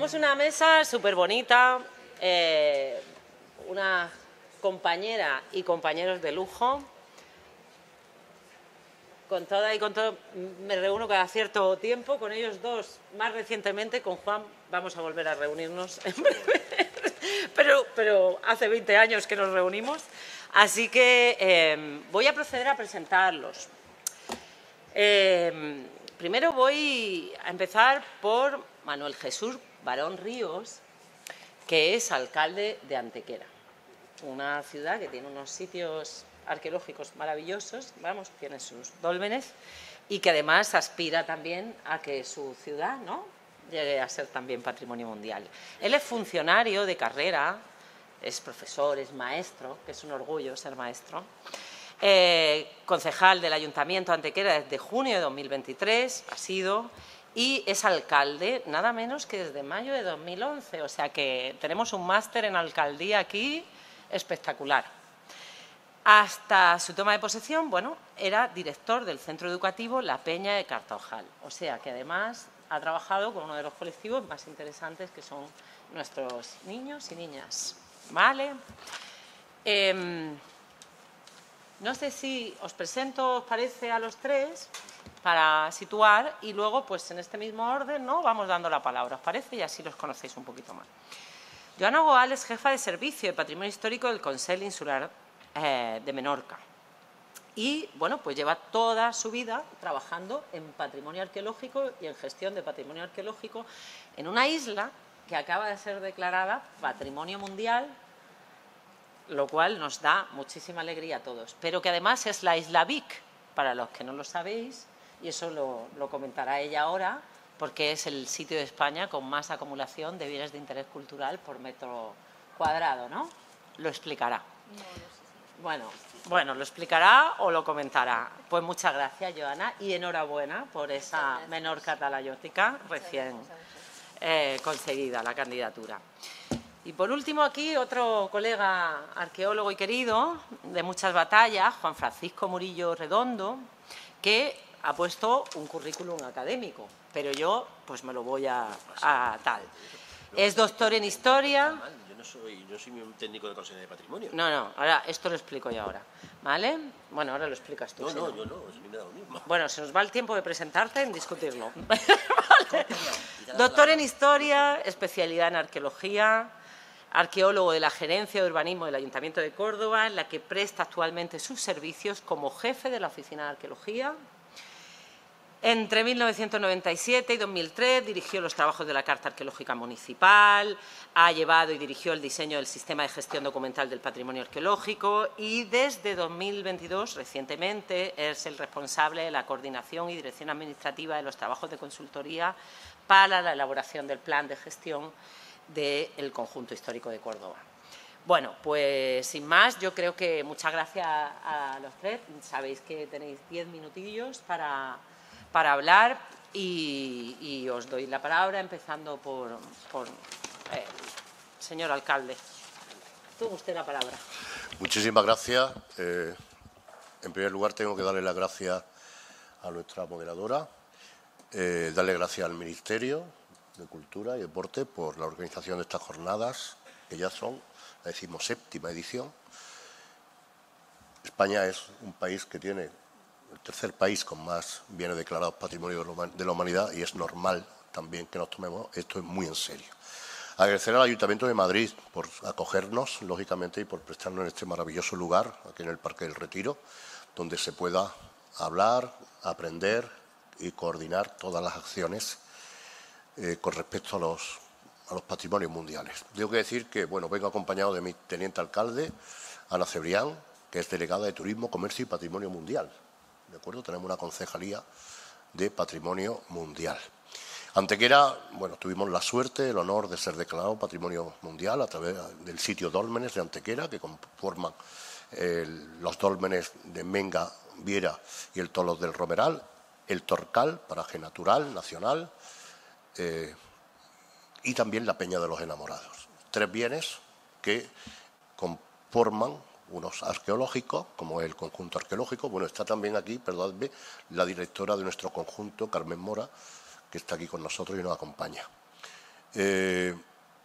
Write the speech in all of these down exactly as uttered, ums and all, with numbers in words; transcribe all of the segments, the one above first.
tenemos una mesa súper bonita, eh, una compañera y compañeros de lujo. Con toda y con todo me reúno cada cierto tiempo, con ellos dos más recientemente, con Juan vamos a volver a reunirnos en breve, pero, pero hace veinte años que nos reunimos, así que eh, voy a proceder a presentarlos. Eh, primero voy a empezar por Manuel Jesús Barón Ríos, que es alcalde de Antequera, una ciudad que tiene unos sitios arqueológicos maravillosos, vamos, tiene sus dólmenes, y que además aspira también a que su ciudad, ¿no?, llegue a ser también patrimonio mundial. Él es funcionario de carrera, es profesor, es maestro, que es un orgullo ser maestro, eh, concejal del Ayuntamiento de Antequera desde junio de dos mil veintitrés, ha sido, y es alcalde nada menos que desde mayo de dos mil once, o sea que tenemos un máster en alcaldía aquí espectacular. Hasta su toma de posesión, bueno, era director del centro educativo La Peña de Cartaojal. O sea que además ha trabajado con uno de los colectivos más interesantes que son nuestros niños y niñas. ¿Vale? Eh, no sé si os presento, os parece, a los tres para situar y luego, pues en este mismo orden, ¿no?, vamos dando la palabra, ¿os parece? Y así los conocéis un poquito más. Joana Goal es jefa de servicio de Patrimonio Histórico del Consell Insular Eh, de Menorca y, bueno, pues lleva toda su vida trabajando en patrimonio arqueológico y en gestión de patrimonio arqueológico en una isla que acaba de ser declarada Patrimonio Mundial, lo cual nos da muchísima alegría a todos, pero que además es la isla Vic, para los que no lo sabéis, y eso lo, lo comentará ella ahora, porque es el sitio de España con más acumulación de bienes de interés cultural por metro cuadrado, ¿no? Lo explicará. No, no sé. Bueno, bueno, lo explicará o lo comentará. Pues muchas gracias, Joana, y enhorabuena por esa Menorca talayótica recién eh, conseguida, la candidatura. Y por último aquí otro colega arqueólogo y querido de muchas batallas, Juan Francisco Murillo Redondo, que ha puesto un currículum académico, pero yo pues me lo voy a, a tal. Es doctor en Historia. Soy, yo soy un técnico de Consejo de Patrimonio. No, no, ahora esto lo explico yo ahora, ¿vale? Bueno, ahora lo explicas tú. No, si no, no, yo no, es me da lo mismo. Bueno, se nos va el tiempo de presentarte en discutirlo. ¿Vale? Doctor en Historia, especialidad en Arqueología, arqueólogo de la Gerencia de Urbanismo del Ayuntamiento de Córdoba, en la que presta actualmente sus servicios como jefe de la Oficina de Arqueología. Entre mil novecientos noventa y siete y dos mil tres dirigió los trabajos de la Carta Arqueológica Municipal, ha llevado y dirigió el diseño del Sistema de Gestión Documental del Patrimonio Arqueológico y desde dos mil veintidós, recientemente, es el responsable de la coordinación y dirección administrativa de los trabajos de consultoría para la elaboración del plan de gestión del Conjunto Histórico de Córdoba. Bueno, pues sin más, yo creo que muchas gracias a los tres. Sabéis que tenéis diez minutillos para... para hablar y, y os doy la palabra, empezando por, por eh, señor alcalde. Tuvo usted la palabra. Muchísimas gracias. Eh, en primer lugar, tengo que darle las gracias a nuestra moderadora, eh, darle gracias al Ministerio de Cultura y Deporte por la organización de estas jornadas, que ya son la decimoséptima edición. España es un país que tiene el tercer país con más bienes declarados Patrimonio de la Humanidad y es normal también que nos tomemos esto muy en serio. Agradecer al Ayuntamiento de Madrid por acogernos, lógicamente, y por prestarnos en este maravilloso lugar, aquí en el Parque del Retiro, donde se pueda hablar, aprender y coordinar todas las acciones eh, con respecto a los, a los patrimonios mundiales. Tengo que decir que, bueno, vengo acompañado de mi teniente alcalde, Ana Cebrián, que es delegada de Turismo, Comercio y Patrimonio Mundial. ¿De acuerdo? Tenemos una concejalía de Patrimonio Mundial. Antequera, bueno, tuvimos la suerte, el honor de ser declarado Patrimonio Mundial a través del sitio Dólmenes de Antequera, que conforman eh, los dólmenes de Menga, Viera y el Tolos del Romeral, el Torcal, paraje natural, nacional, eh, y también la Peña de los Enamorados. Tres bienes que conforman unos arqueológicos, como el conjunto arqueológico. Bueno, está también aquí, perdóname, la directora de nuestro conjunto, Carmen Mora, que está aquí con nosotros y nos acompaña. Eh,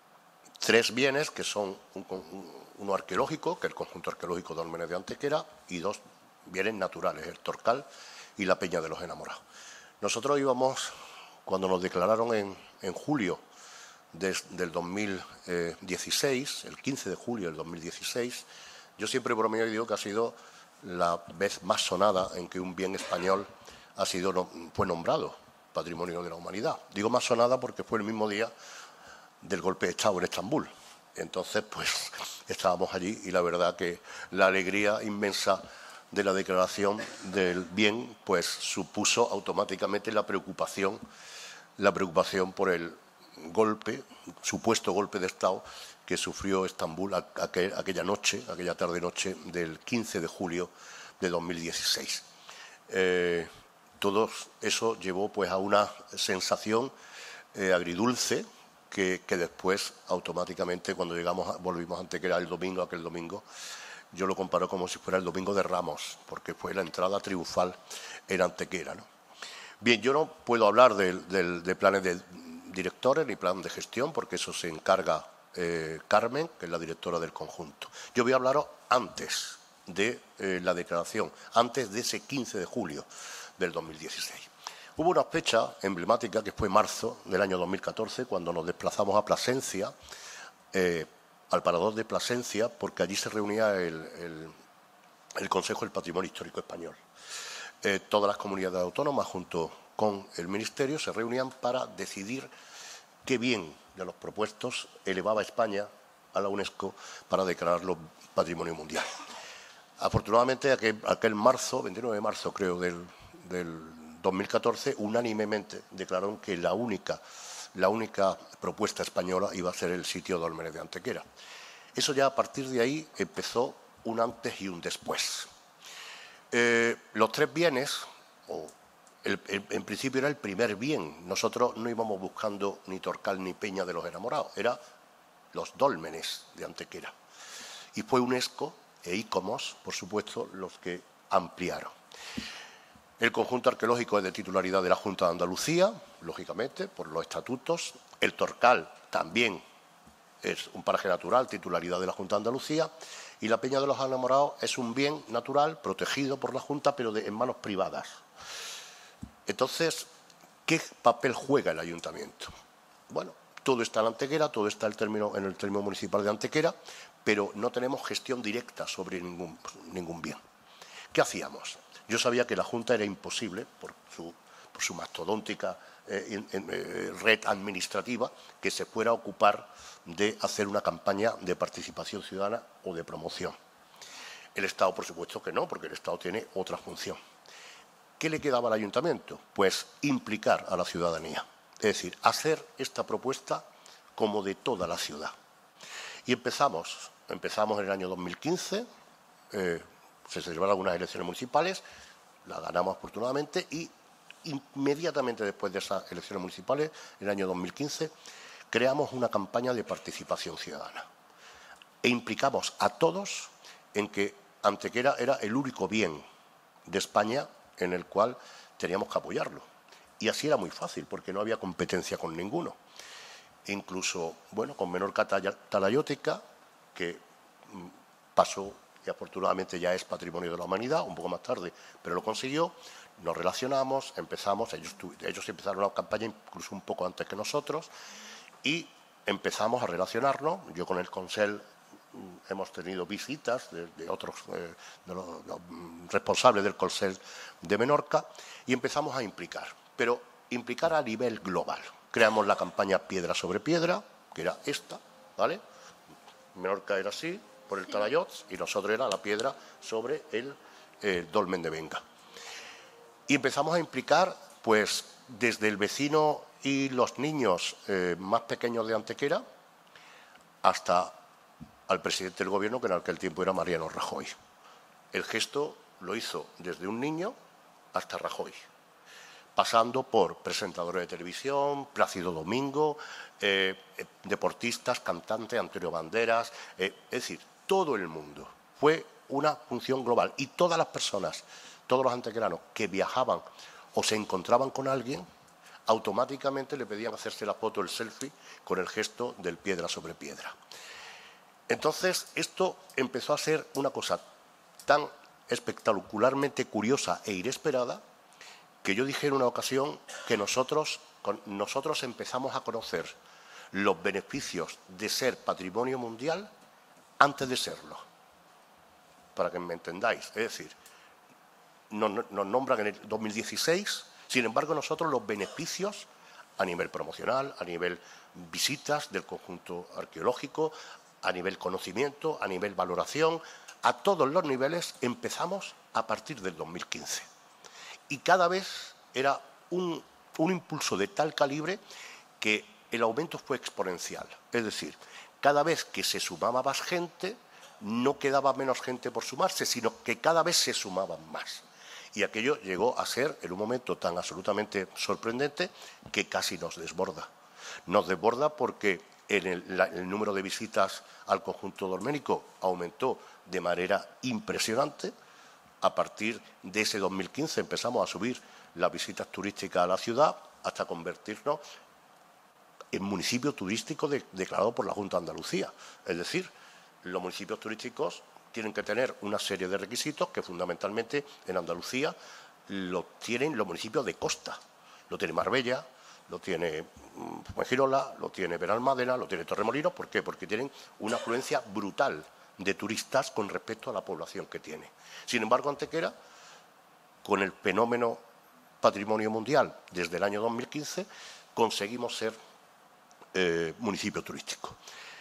tres bienes que son un, un, uno arqueológico, que es el conjunto arqueológico Dólmenes de Antequera, y dos bienes naturales, el Torcal y la Peña de los Enamorados. Nosotros íbamos, cuando nos declararon en, en julio de, del dos mil dieciséis, el quince de julio del dos mil dieciséis, yo siempre bromeo y digo que ha sido la vez más sonada en que un bien español ha sido, fue nombrado Patrimonio de la Humanidad. Digo más sonada porque fue el mismo día del golpe de Estado en Estambul. Entonces, pues, estábamos allí y la verdad que la alegría inmensa de la declaración del bien, pues, supuso automáticamente la preocupación, la preocupación por el golpe, supuesto golpe de Estado que sufrió Estambul aquel, aquella noche, aquella tarde-noche del quince de julio de dos mil dieciséis. Eh, todo eso llevó, pues, a una sensación eh, agridulce, Que, que después, automáticamente, cuando llegamos a, volvimos a Antequera el domingo, aquel domingo, yo lo comparo como si fuera el domingo de Ramos, porque fue la entrada triunfal en Antequera, ¿no? Bien, yo no puedo hablar de, de, de planes de directores ni plan de gestión, porque eso se encarga eh, Carmen, que es la directora del conjunto. Yo voy a hablaros antes de eh, la declaración, antes de ese quince de julio del dos mil dieciséis. Hubo una fecha emblemática que fue marzo del año dos mil catorce, cuando nos desplazamos a Plasencia, eh, al Parador de Plasencia, porque allí se reunía el, el, el Consejo del Patrimonio Histórico Español. Eh, todas las comunidades autónomas, junto con el Ministerio, se reunían para decidir qué bien de los propuestos elevaba España a la UNESCO para declararlo Patrimonio Mundial. Afortunadamente, aquel, aquel marzo, veintinueve de marzo creo, del, del dos mil catorce, unánimemente declararon que la única, la única propuesta española iba a ser el sitio Dólmenes de Antequera. Eso ya, a partir de ahí, empezó un antes y un después. Eh, los tres bienes, o el, el, en principio era el primer bien. Nosotros no íbamos buscando ni Torcal ni Peña de los Enamorados, eran los Dólmenes de Antequera. Y fue UNESCO e ICOMOS, por supuesto, los que ampliaron. El conjunto arqueológico es de titularidad de la Junta de Andalucía, lógicamente, por los estatutos. El Torcal también es un paraje natural, titularidad de la Junta de Andalucía. Y la Peña de los Enamorados es un bien natural, protegido por la Junta, pero de, en manos privadas. Entonces, ¿qué papel juega el Ayuntamiento? Bueno, todo está en Antequera, todo está en el término, en el término municipal de Antequera, pero no tenemos gestión directa sobre ningún, ningún bien. ¿Qué hacíamos? Yo sabía que la Junta era imposible, por su, por su mastodóntica eh, en, eh, red administrativa, que se fuera a ocupar de hacer una campaña de participación ciudadana o de promoción. El Estado, por supuesto que no, porque el Estado tiene otra función. ¿Qué le quedaba al Ayuntamiento? Pues implicar a la ciudadanía, es decir, hacer esta propuesta como de toda la ciudad. Y empezamos, empezamos en el año dos mil quince, eh, se celebraron unas elecciones municipales, las ganamos afortunadamente y inmediatamente después de esas elecciones municipales, en el año dos mil quince, creamos una campaña de participación ciudadana e implicamos a todos en que Antequera era el único bien de España en el cual teníamos que apoyarlo. Y así era muy fácil, porque no había competencia con ninguno. E incluso, bueno, con Menorca Talayótica, que pasó y afortunadamente ya es Patrimonio de la Humanidad, un poco más tarde, pero lo consiguió. Nos relacionamos, empezamos, ellos, ellos empezaron la campaña incluso un poco antes que nosotros, y empezamos a relacionarnos. Yo con el Consell hemos tenido visitas de, de otros eh, de los, de los responsables del Consell de Menorca y empezamos a implicar, pero implicar a nivel global. Creamos la campaña Piedra sobre Piedra, que era esta, ¿vale? Menorca era así, por el Talayots, y nosotros era la piedra sobre el eh, Dolmen de Venga. Y empezamos a implicar, pues, desde el vecino y los niños eh, más pequeños de Antequera hasta al presidente del gobierno, que en aquel tiempo era Mariano Rajoy. El gesto lo hizo desde un niño hasta Rajoy, pasando por presentadores de televisión, Plácido Domingo, eh, deportistas, cantantes, Antonio Banderas, eh, es decir, todo el mundo. Fue una función global y todas las personas, todos los antequeranos que viajaban o se encontraban con alguien, automáticamente le pedían hacerse la foto, el selfie, con el gesto del piedra sobre piedra. Entonces, esto empezó a ser una cosa tan espectacularmente curiosa e inesperada que yo dije en una ocasión que nosotros, nosotros empezamos a conocer los beneficios de ser patrimonio mundial antes de serlo, para que me entendáis. Es decir, nos, nos nombran en el dos mil dieciséis, sin embargo nosotros los beneficios a nivel promocional, a nivel visitas del conjunto arqueológico, a nivel conocimiento, a nivel valoración, a todos los niveles empezamos a partir del dos mil quince. Y cada vez era un, un impulso de tal calibre que el aumento fue exponencial. Es decir, cada vez que se sumaba más gente, no quedaba menos gente por sumarse, sino que cada vez se sumaban más. Y aquello llegó a ser, en un momento tan absolutamente sorprendente, que casi nos desborda. Nos desborda porque en el, la, el número de visitas al conjunto dolménico aumentó de manera impresionante. A partir de ese dos mil quince empezamos a subir las visitas turísticas a la ciudad hasta convertirnos en municipio turístico de, declarado por la Junta de Andalucía. Es decir, los municipios turísticos tienen que tener una serie de requisitos que fundamentalmente en Andalucía lo tienen los municipios de costa. Lo tiene Marbella, lo tiene Fuengirola, lo tiene Benalmádena, lo tiene Torremolinos. ¿Por qué? Porque tienen una afluencia brutal de turistas con respecto a la población que tiene. Sin embargo, Antequera, con el fenómeno patrimonio mundial desde el año dos mil quince, conseguimos ser eh, municipio turístico.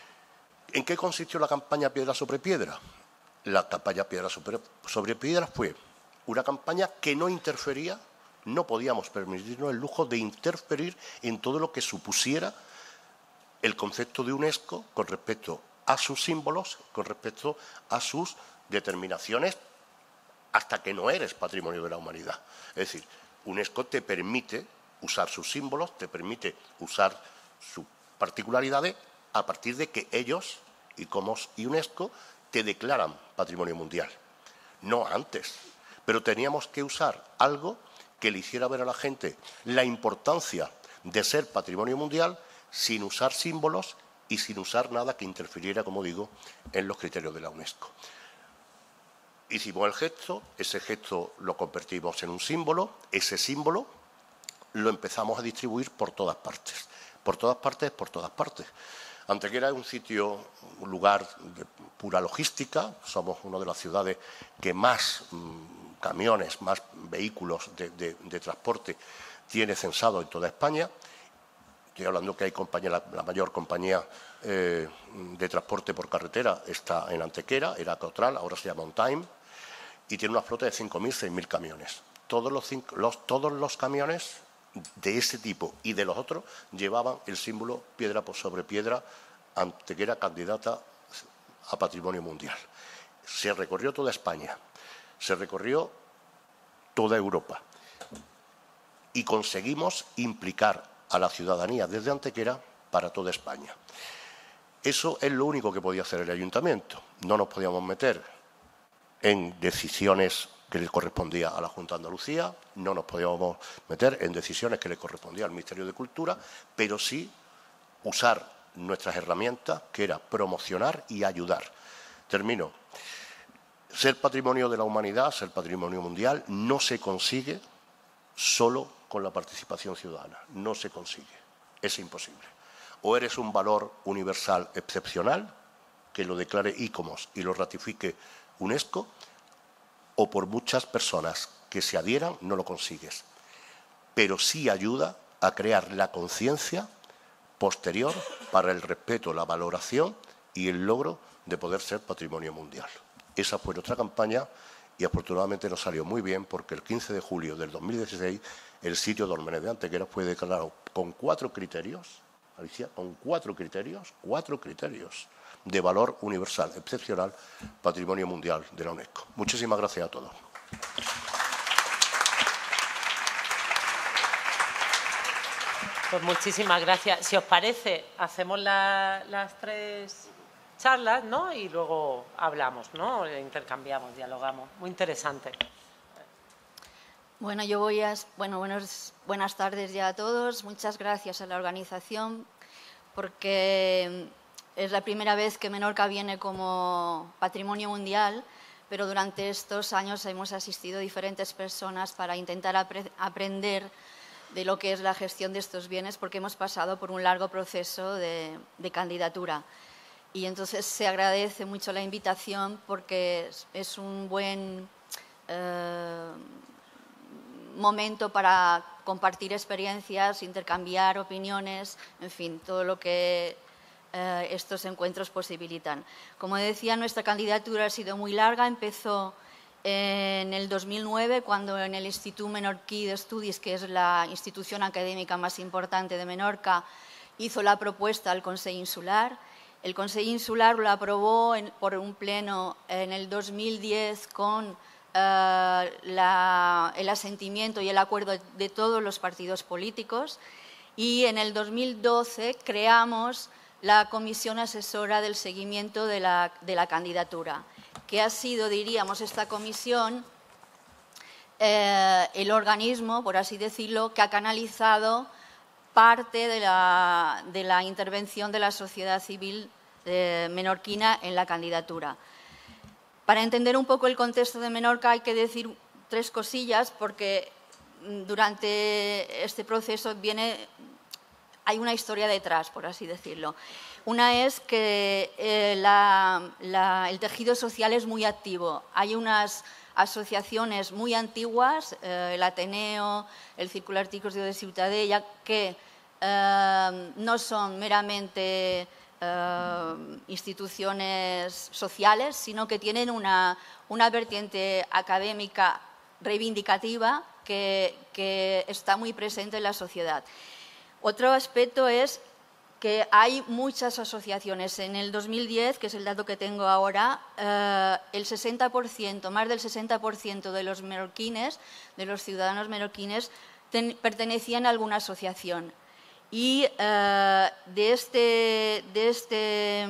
¿En qué consistió la campaña Piedra sobre Piedra? La campaña Piedra sobre, sobre Piedra fue una campaña que no interfería, no podíamos permitirnos el lujo de interferir en todo lo que supusiera el concepto de UNESCO con respecto a sus símbolos, con respecto a sus determinaciones, hasta que no eres patrimonio de la humanidad. Es decir, UNESCO te permite usar sus símbolos, te permite usar sus particularidades a partir de que ellos, y como y UNESCO, te declaran patrimonio mundial. No antes, pero teníamos que usar algo que le hiciera ver a la gente la importancia de ser patrimonio mundial sin usar símbolos y sin usar nada que interfiriera, como digo, en los criterios de la UNESCO. Hicimos el gesto, ese gesto lo convertimos en un símbolo, ese símbolo lo empezamos a distribuir por todas partes. Por todas partes, por todas partes. Antequera es un sitio, un lugar de pura logística. Somos una de las ciudades que más mmm, camiones, más vehículos de, de, de transporte tiene censado en toda España. Estoy hablando que hay compañía, la, la mayor compañía eh, de transporte por carretera está en Antequera, era Cotral, ahora se llama On Time, y tiene una flota de cinco mil, seis mil camiones. Todos los, cinco, los, todos los camiones de ese tipo y de los otros llevaban el símbolo piedra sobre piedra, Antequera candidata a patrimonio mundial. Se recorrió toda España, se recorrió toda Europa y conseguimos implicar a la ciudadanía desde Antequera para toda España. Eso es lo único que podía hacer el ayuntamiento. No nos podíamos meter en decisiones que le correspondía a la Junta de Andalucía, no nos podíamos meter en decisiones que le correspondía al Ministerio de Cultura, pero sí usar nuestras herramientas, que era promocionar y ayudar. Termino. Ser patrimonio de la humanidad, ser patrimonio mundial, no se consigue solo con la participación ciudadana. No se consigue. Es imposible. O eres un valor universal excepcional, que lo declare ICOMOS y lo ratifique UNESCO, o por muchas personas que se adhieran, no lo consigues. Pero sí ayuda a crear la conciencia posterior para el respeto, la valoración y el logro de poder ser patrimonio mundial. Esa fue nuestra campaña y afortunadamente nos salió muy bien porque el quince de julio del dos mil dieciséis el sitio Dólmenes de Antequera fue declarado con cuatro criterios, Alicia, con cuatro criterios, cuatro criterios de valor universal excepcional, patrimonio mundial de la UNESCO. Muchísimas gracias a todos. Pues muchísimas gracias. Si os parece, hacemos la, las tres charlas, ¿no? Y luego hablamos, ¿no? Intercambiamos, dialogamos. Muy interesante. Bueno, yo voy a... Bueno, buenos, buenas tardes ya a todos. Muchas gracias a la organización porque es la primera vez que Menorca viene como patrimonio mundial, pero durante estos años hemos asistido a diferentes personas para intentar apre aprender de lo que es la gestión de estos bienes, porque hemos pasado por un largo proceso de, de candidatura. Y entonces se agradece mucho la invitación porque es un buen eh, momento para compartir experiencias, intercambiar opiniones, en fin, todo lo que eh, estos encuentros posibilitan. Como decía, nuestra candidatura ha sido muy larga, empezó en el dos mil nueve, cuando en el Institut Menorquí d'Estudis, que es la institución académica más importante de Menorca, hizo la propuesta al Consell Insular. El Consell Insular lo aprobó en, por un pleno en el dos mil diez con eh, la, el asentimiento y el acuerdo de todos los partidos políticos, y en el dos mil doce creamos la Comisión Asesora del Seguimiento de la, de la Candidatura, que ha sido, diríamos, esta comisión, eh, el organismo, por así decirlo, que ha canalizado parte de la, de la intervención de la sociedad civil eh, menorquina en la candidatura. Para entender un poco el contexto de Menorca hay que decir tres cosillas, porque durante este proceso viene, hay una historia detrás, por así decirlo. Una es que eh, la, la, el tejido social es muy activo. Hay unas asociaciones muy antiguas, eh, el Ateneo, el Círculo Artístico de Ciutadella, que eh, no son meramente eh, instituciones sociales, sino que tienen una, una vertiente académica reivindicativa que, que está muy presente en la sociedad. Otro aspecto es que hay muchas asociaciones. En el dos mil diez, que es el dato que tengo ahora, eh, el sesenta por ciento, más del sesenta por ciento de los menorquines, de los ciudadanos menorquines, ten, pertenecían a alguna asociación. Y eh, de este, de este,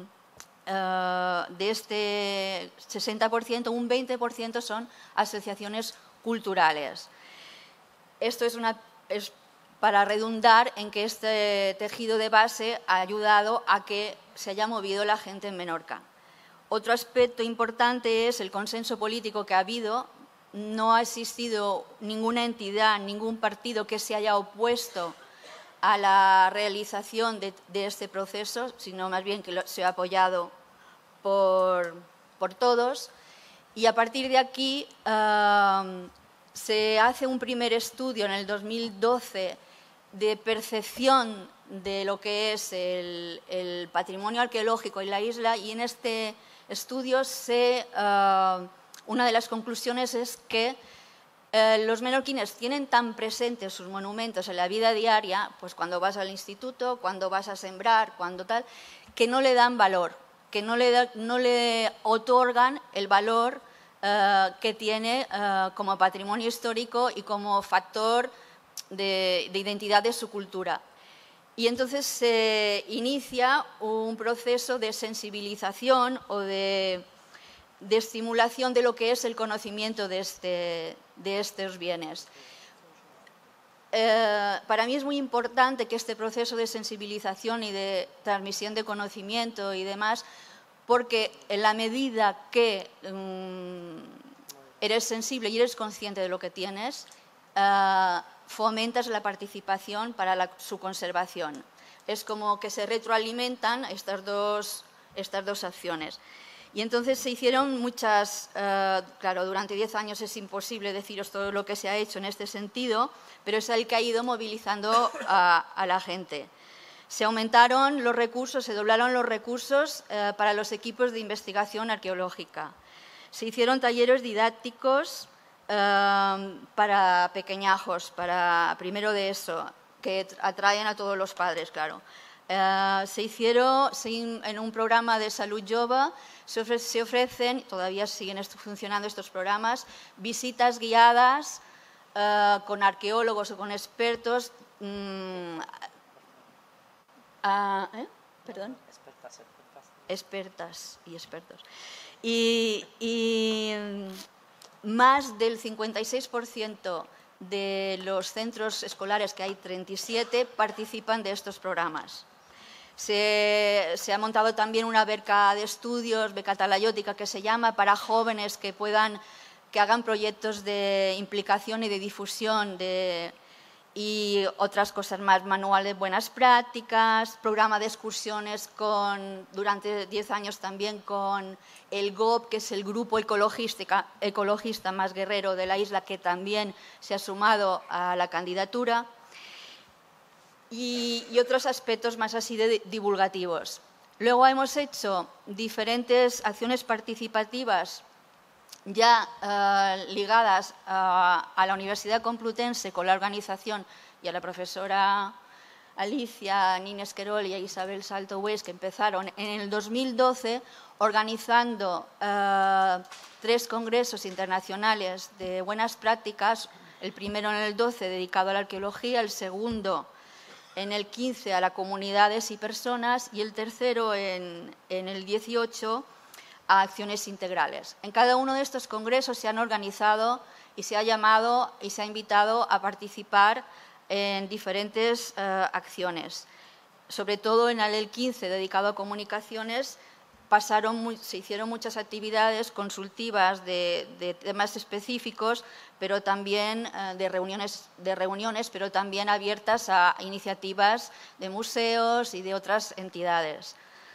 eh, de este sesenta por ciento, un veinte por ciento son asociaciones culturales. Esto es una... Es, para redundar en que este tejido de base ha ayudado a que se haya movido la gente en Menorca. Otro aspecto importante es el consenso político que ha habido. No ha existido ninguna entidad, ningún partido que se haya opuesto a la realización de, de este proceso, sino más bien que lo, se ha apoyado por, por todos. Y a partir de aquí uh, se hace un primer estudio en el dos mil doce de percepción de lo que es el, el patrimonio arqueológico en la isla, y en este estudio se, uh, una de las conclusiones es que uh, los menorquines tienen tan presentes sus monumentos en la vida diaria, pues cuando vas al instituto, cuando vas a sembrar, cuando tal, que no le dan valor, que no le, da, no le otorgan el valor uh, que tiene uh, como patrimonio histórico y como factor De, de identidad de su cultura. Y entonces se inicia un proceso de sensibilización o de, de estimulación de lo que es el conocimiento de, este, de estos bienes. Eh, para mí es muy importante que este proceso de sensibilización y de transmisión de conocimiento y demás, porque en la medida que um, eres sensible y eres consciente de lo que tienes, uh, fomentas la participación para la, su conservación. Es como que se retroalimentan estas dos, estas dos acciones. Y entonces se hicieron muchas, eh, claro, durante diez años es imposible deciros todo lo que se ha hecho en este sentido, pero es el que ha ido movilizando a, a la gente. Se aumentaron los recursos, se doblaron los recursos eh, para los equipos de investigación arqueológica. Se hicieron talleres didácticos Uh, para pequeñajos, para primero de eso, que atraen a todos los padres, claro. Uh, se hicieron se, en un programa de salud jove, se, ofre, se ofrecen, todavía siguen esto, funcionando estos programas, visitas guiadas uh, con arqueólogos o con expertos. Um, uh, ¿eh? ¿Perdón? Expertas, expertas. Expertas y expertos. Y... y más del cincuenta y seis por ciento de los centros escolares, que hay treinta y siete, participan de estos programas. Se, se ha montado también una beca de estudios, beca talayótica que se llama, para jóvenes que puedan, que hagan proyectos de implicación y de difusión de, y otras cosas más, manual de buenas prácticas, programa de excursiones con, durante diez años también con el G O P, que es el grupo ecologista, ecologista más guerrero de la isla, que también se ha sumado a la candidatura. Y, y otros aspectos más así de divulgativos. Luego hemos hecho diferentes acciones participativas ya eh, ligadas a, a la Universidad Complutense con la organización y a la profesora Alicia Nines Querol y a Isabel Salto Weiss, que empezaron en el dos mil doce organizando eh, tres congresos internacionales de buenas prácticas, el primero en el doce dedicado a la arqueología, el segundo en el quince a las comunidades y personas y el tercero en, en el dieciocho a acciones integrales. En cada uno de estos congresos se han organizado y se ha llamado y se ha invitado a participar en diferentes eh, acciones. Sobre todo en el quince, dedicado a comunicaciones, pasaron, se hicieron muchas actividades consultivas de, de temas específicos, pero también eh, de, reuniones, de reuniones, pero también abiertas a iniciativas de museos y de otras entidades.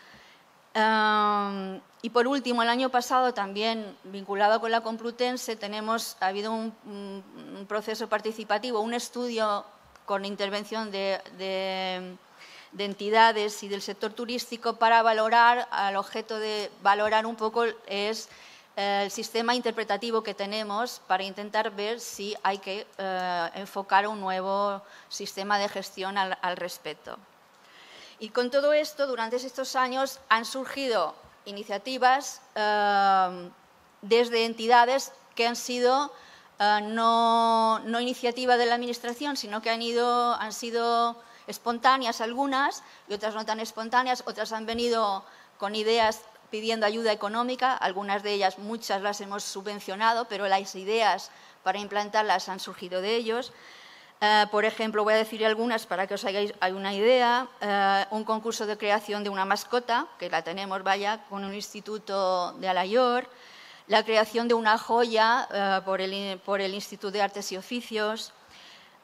Um, y por último, el año pasado, también vinculado con la Complutense, tenemos, ha habido un, un proceso participativo, un estudio con intervención de, de de entidades y del sector turístico para valorar, al objeto de valorar un poco es eh, el sistema interpretativo que tenemos para intentar ver si hay que eh, enfocar un nuevo sistema de gestión al, al respecto. Y con todo esto, durante estos años han surgido iniciativas eh, desde entidades que han sido eh, no, no iniciativa de la Administración, sino que han, ido, han sido espontáneas algunas y otras no tan espontáneas, otras han venido con ideas pidiendo ayuda económica, algunas de ellas, muchas las hemos subvencionado, pero las ideas para implantarlas han surgido de ellos. Eh, por ejemplo, voy a decir algunas para que os hagáis una idea. Eh, un concurso de creación de una mascota, que la tenemos, vaya, con un instituto de Alayor. La creación de una joya eh, por, el, por el Instituto de Artes y Oficios. Uh,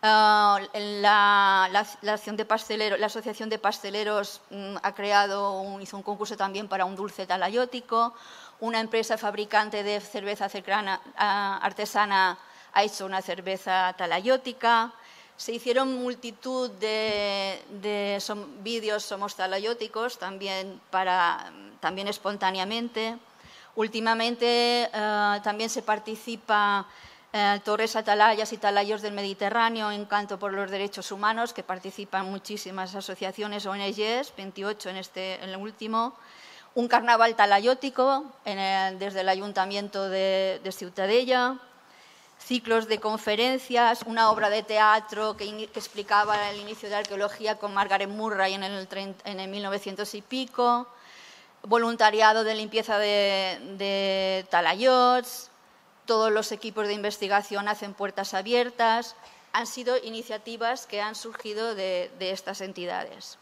la, la, la, acción de pastelero, la Asociación de Pasteleros um, ha creado un, hizo un concurso también para un dulce talayótico. Una empresa fabricante de cerveza cercana, uh, artesana ha hecho una cerveza talayótica. Se hicieron multitud de, de som, vídeos somos talayóticos, también, para, también espontáneamente. Últimamente uh, también se participa Eh, torres atalayas y talayos del Mediterráneo en Canto por los Derechos Humanos, que participan muchísimas asociaciones O N Ges, veintiocho en, este, en el último. Un carnaval talayótico en el, desde el Ayuntamiento de, de Ciutadella. Ciclos de conferencias, una obra de teatro que, in, que explicaba el inicio de la arqueología con Margaret Murray en el, en el mil novecientos y pico. Voluntariado de limpieza de, de talayots. Todos los equipos de investigación hacen puertas abiertas. Han sido iniciativas que han surgido de, de estas entidades.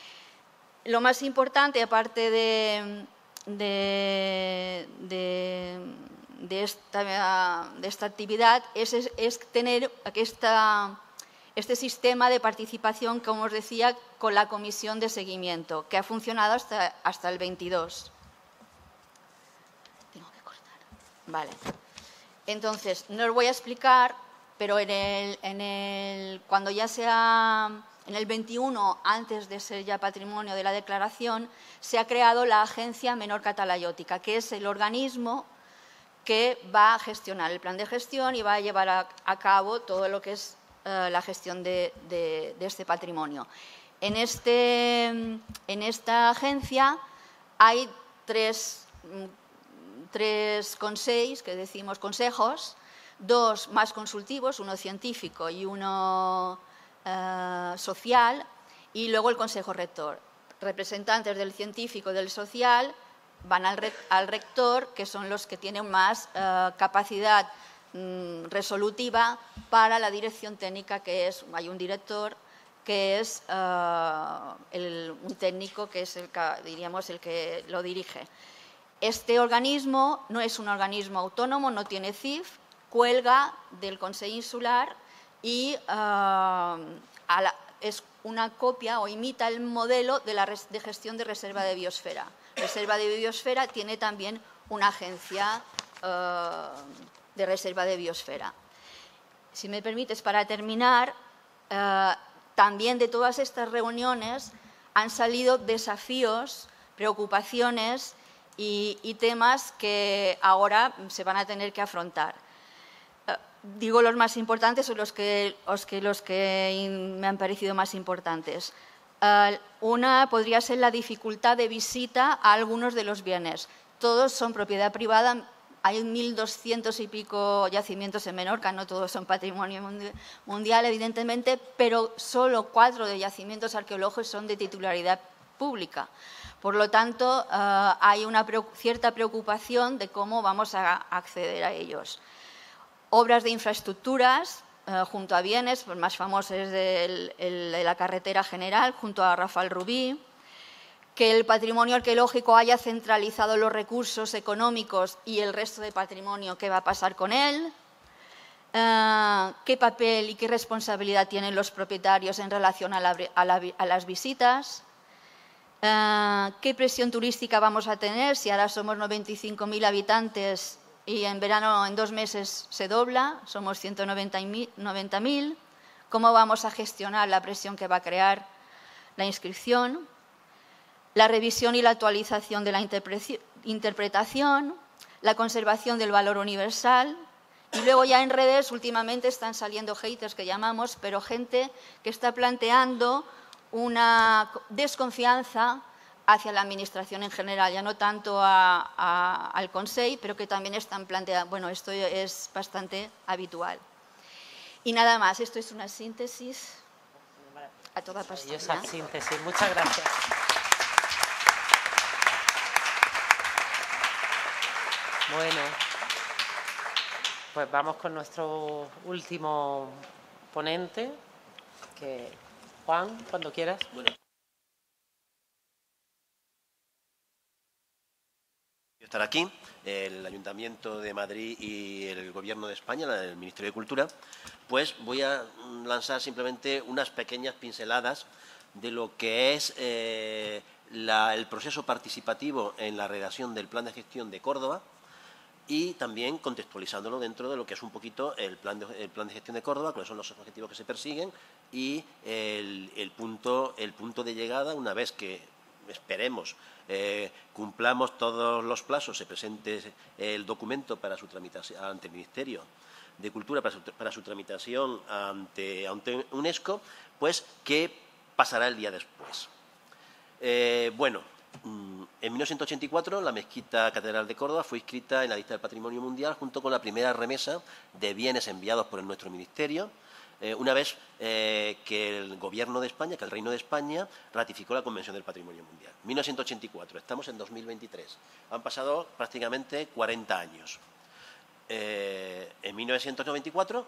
Lo más importante, aparte de, de, de, de, esta, de esta actividad, es, es, es tener esta, este sistema de participación, como os decía, con la comisión de seguimiento, que ha funcionado hasta, hasta el veintidós. Tengo que cortar. Vale. Entonces, no os voy a explicar, pero en el, en el, cuando ya sea en el veintiuno, antes de ser ya patrimonio de la declaración, se ha creado la Agencia Menorca Talayótica, que es el organismo que va a gestionar el plan de gestión y va a llevar a, a cabo todo lo que es eh, la gestión de, de, de este patrimonio. En, este, en esta agencia hay tres tres consejos, que decimos consejos, dos más consultivos, uno científico y uno eh, social, y luego el consejo rector. Representantes del científico y del social van al, re, al rector, que son los que tienen más eh, capacidad mm, resolutiva para la dirección técnica, que es, hay un director que es uh, el, un técnico que es el, diríamos, el que lo dirige. Este organismo no es un organismo autónomo, no tiene C I F, cuelga del Consell Insular y uh, a la, es una copia o imita el modelo de la res, de gestión de reserva de biosfera. Reserva de biosfera tiene también una agencia uh, de reserva de biosfera. Si me permites, para terminar, uh, también de todas estas reuniones han salido desafíos, preocupaciones y, y temas que ahora se van a tener que afrontar. Digo los más importantes o los que, los que, los que me han parecido más importantes. Una podría ser la dificultad de visita a algunos de los bienes. Todos son propiedad privada. Hay mil doscientos y pico yacimientos en Menorca, no todos son patrimonio mundial, evidentemente, pero solo cuatro de yacimientos arqueológicos son de titularidad pública. Por lo tanto, uh, hay una cierta preocupación de cómo vamos a acceder a ellos. Obras de infraestructuras uh, junto a bienes, el más famoso es el, el, de la carretera general, junto a Rafael Rubí. Que el patrimonio arqueológico haya centralizado los recursos económicos y el resto de patrimonio, ¿qué va a pasar con él? Uh, ¿Qué papel y qué responsabilidad tienen los propietarios en relación a, la, a, la, a las visitas? Uh, ¿Qué presión turística vamos a tener si ahora somos noventa y cinco mil habitantes y en verano, en dos meses, se dobla? Somos ciento noventa mil. ¿Cómo vamos a gestionar la presión que va a crear la inscripción? La revisión y la actualización de la interpretación, la conservación del valor universal. Y luego ya en redes últimamente están saliendo haters que llamamos, pero gente que está planteando una desconfianza hacia la Administración en general, ya no tanto a, a, al Consell, pero que también están planteando, bueno, esto es bastante habitual. Y nada más, esto es una síntesis a toda pastilla. Esa síntesis, muchas gracias. Bueno, pues vamos con nuestro último ponente, que Juan, cuando quieras. Bueno. Estar aquí, el Ayuntamiento de Madrid y el Gobierno de España, el Ministerio de Cultura, pues voy a lanzar simplemente unas pequeñas pinceladas de lo que es eh, la, el proceso participativo en la redacción del Plan de Gestión de Córdoba, y también contextualizándolo dentro de lo que es un poquito el plan de, el plan de gestión de Córdoba, cuáles son los objetivos que se persiguen y el, el, punto, el punto de llegada, una vez que esperemos eh, cumplamos todos los plazos, se presente el documento para su tramitación ante el Ministerio de Cultura, para su, para su tramitación ante, ante UNESCO, pues ¿qué pasará el día después? Eh, bueno, en mil novecientos ochenta y cuatro, la Mezquita Catedral de Córdoba fue inscrita en la lista del Patrimonio Mundial junto con la primera remesa de bienes enviados por nuestro Ministerio, eh, una vez eh, que el Gobierno de España, que el Reino de España, ratificó la Convención del Patrimonio Mundial. mil novecientos ochenta y cuatro, estamos en dos mil veintitrés. Han pasado prácticamente cuarenta años. Eh, en mil novecientos noventa y cuatro,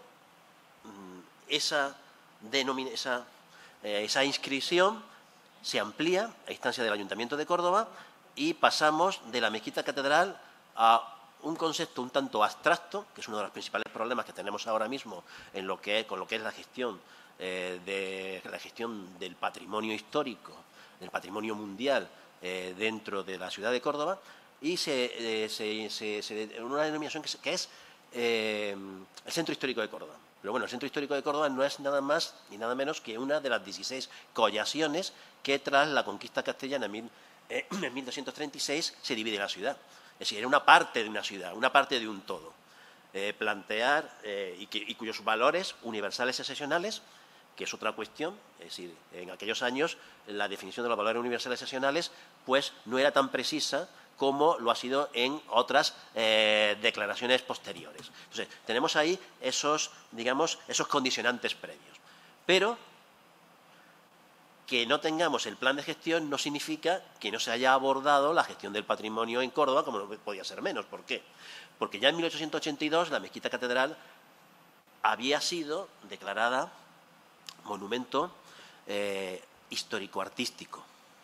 esa, esa, eh, esa inscripción se amplía a instancia del Ayuntamiento de Córdoba y pasamos de la Mezquita Catedral a un concepto un tanto abstracto, que es uno de los principales problemas que tenemos ahora mismo en lo que es, con lo que es la gestión, eh, de, la gestión del patrimonio histórico, del patrimonio mundial eh, dentro de la ciudad de Córdoba, y se, eh, se, se, se, una denominación que, que es eh, el Centro Histórico de Córdoba. Pero bueno, el Centro Histórico de Córdoba no es nada más ni nada menos que una de las dieciséis collaciones que tras la conquista castellana en, mil, eh, en mil doscientos treinta y seis se divide la ciudad. Es decir, era una parte de una ciudad, una parte de un todo. Eh, plantear eh, y, que, y cuyos valores universales excepcionales, que es otra cuestión, es decir, en aquellos años la definición de los valores universales excepcionales pues no era tan precisa como lo ha sido en otras eh, declaraciones posteriores. Entonces, tenemos ahí esos, digamos, esos condicionantes previos. Pero que no tengamos el plan de gestión no significa que no se haya abordado la gestión del patrimonio en Córdoba, como no podía ser menos. ¿Por qué? Porque ya en mil ochocientos ochenta y dos la mezquita catedral había sido declarada monumento eh, histórico-artístico.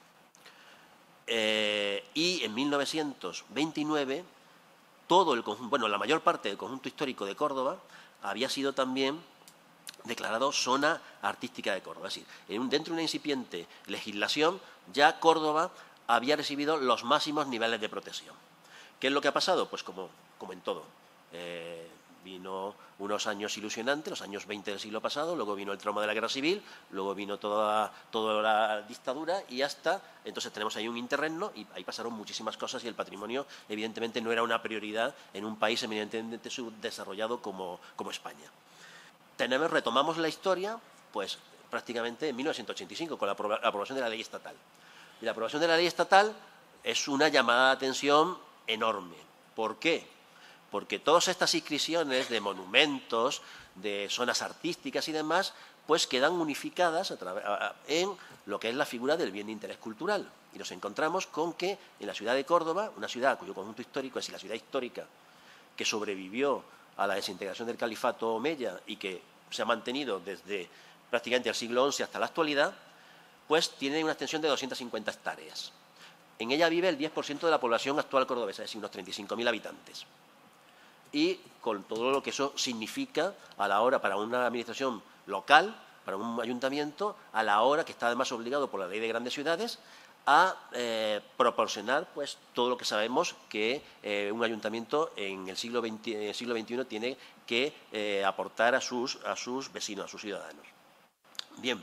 Eh, y en mil novecientos veintinueve, todo el conjunto, bueno, la mayor parte del conjunto histórico de Córdoba había sido también declarado zona artística de Córdoba. Es decir, en un, dentro de una incipiente legislación, ya Córdoba había recibido los máximos niveles de protección. ¿Qué es lo que ha pasado? Pues como, como en todo. Eh, vino unos años ilusionantes, los años veinte del siglo pasado, luego vino el trauma de la guerra civil, luego vino toda, toda la dictadura y hasta, entonces tenemos ahí un interregno y ahí pasaron muchísimas cosas y el patrimonio evidentemente no era una prioridad en un país eminentemente subdesarrollado como, como España. Tenemos, retomamos la historia, pues prácticamente en mil novecientos ochenta y cinco con la aprobación de la ley estatal. Y la aprobación de la ley estatal es una llamada de atención enorme. ¿Por qué? Porque todas estas inscripciones de monumentos, de zonas artísticas y demás, pues quedan unificadas a a, en lo que es la figura del bien de interés cultural. Y nos encontramos con que en la ciudad de Córdoba, una ciudad cuyo conjunto histórico es la ciudad histórica que sobrevivió a la desintegración del califato omeya y que se ha mantenido desde prácticamente el siglo once hasta la actualidad, pues tiene una extensión de doscientas cincuenta hectáreas. En ella vive el diez por ciento de la población actual cordobesa, es decir, unos treinta y cinco mil habitantes. Y con todo lo que eso significa a la hora para una administración local, para un ayuntamiento, a la hora que está además obligado por la ley de grandes ciudades a eh, proporcionar pues todo lo que sabemos que eh, un ayuntamiento en el siglo veinte, en el siglo veintiuno tiene que eh, aportar a sus, a sus vecinos, a sus ciudadanos. Bien,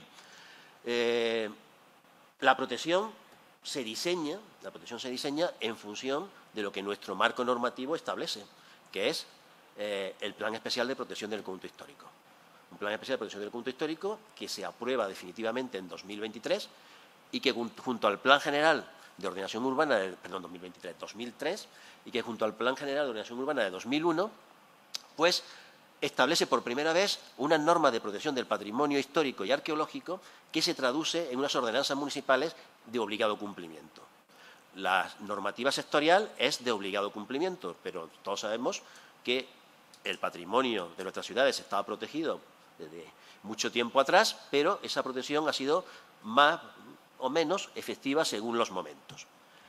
eh, la protección se diseña, la protección se diseña en función de lo que nuestro marco normativo establece, que es eh, el Plan Especial de Protección del Conjunto Histórico. Un Plan Especial de Protección del Conjunto Histórico que se aprueba definitivamente en dos mil veintitrés y que junto al Plan General de Ordenación Urbana, de, perdón, dos mil veintitrés, dos mil tres, y que junto al Plan General de Ordenación Urbana de dos mil uno, pues establece por primera vez una norma de protección del patrimonio histórico y arqueológico que se traduce en unas ordenanzas municipales de obligado cumplimiento. La normativa sectorial es de obligado cumplimiento, pero todos sabemos que el patrimonio de nuestras ciudades estaba protegido desde mucho tiempo atrás, pero esa protección ha sido más o menos efectiva según los momentos.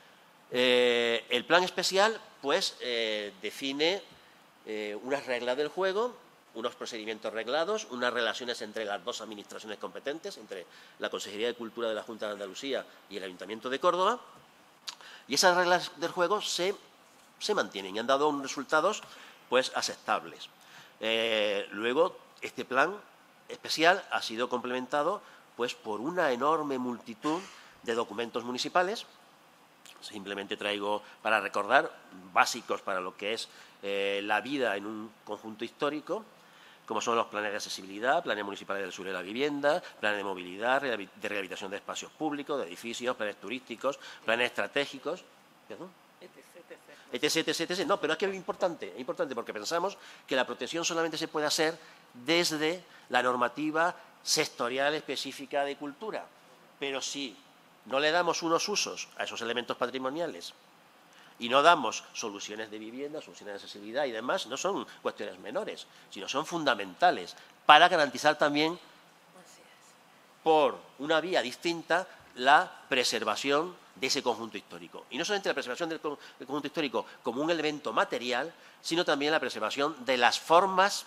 Eh, el plan especial, pues, eh, define eh, unas reglas del juego, unos procedimientos reglados, unas relaciones entre las dos administraciones competentes, entre la Consejería de Cultura de la Junta de Andalucía y el Ayuntamiento de Córdoba, y esas reglas del juego se, se mantienen y han dado unos resultados pues, aceptables. Eh, luego, este plan especial ha sido complementado pues, por una enorme multitud de documentos municipales. Simplemente traigo para recordar básicos para lo que es eh, la vida en un conjunto histórico, como son los planes de accesibilidad, planes municipales del sur de la vivienda, planes de movilidad, de rehabilitación de espacios públicos, de edificios, planes turísticos, planes estratégicos, ¿perdón? etc, etc, etc. No, pero es que es importante, es importante porque pensamos que la protección solamente se puede hacer desde la normativa sectorial específica de cultura, pero si no le damos unos usos a esos elementos patrimoniales y no damos soluciones de vivienda, soluciones de accesibilidad y demás, no son cuestiones menores, sino son fundamentales para garantizar también, por una vía distinta, la preservación de ese conjunto histórico. Y no solamente la preservación del conjunto histórico como un elemento material, sino también la preservación de las formas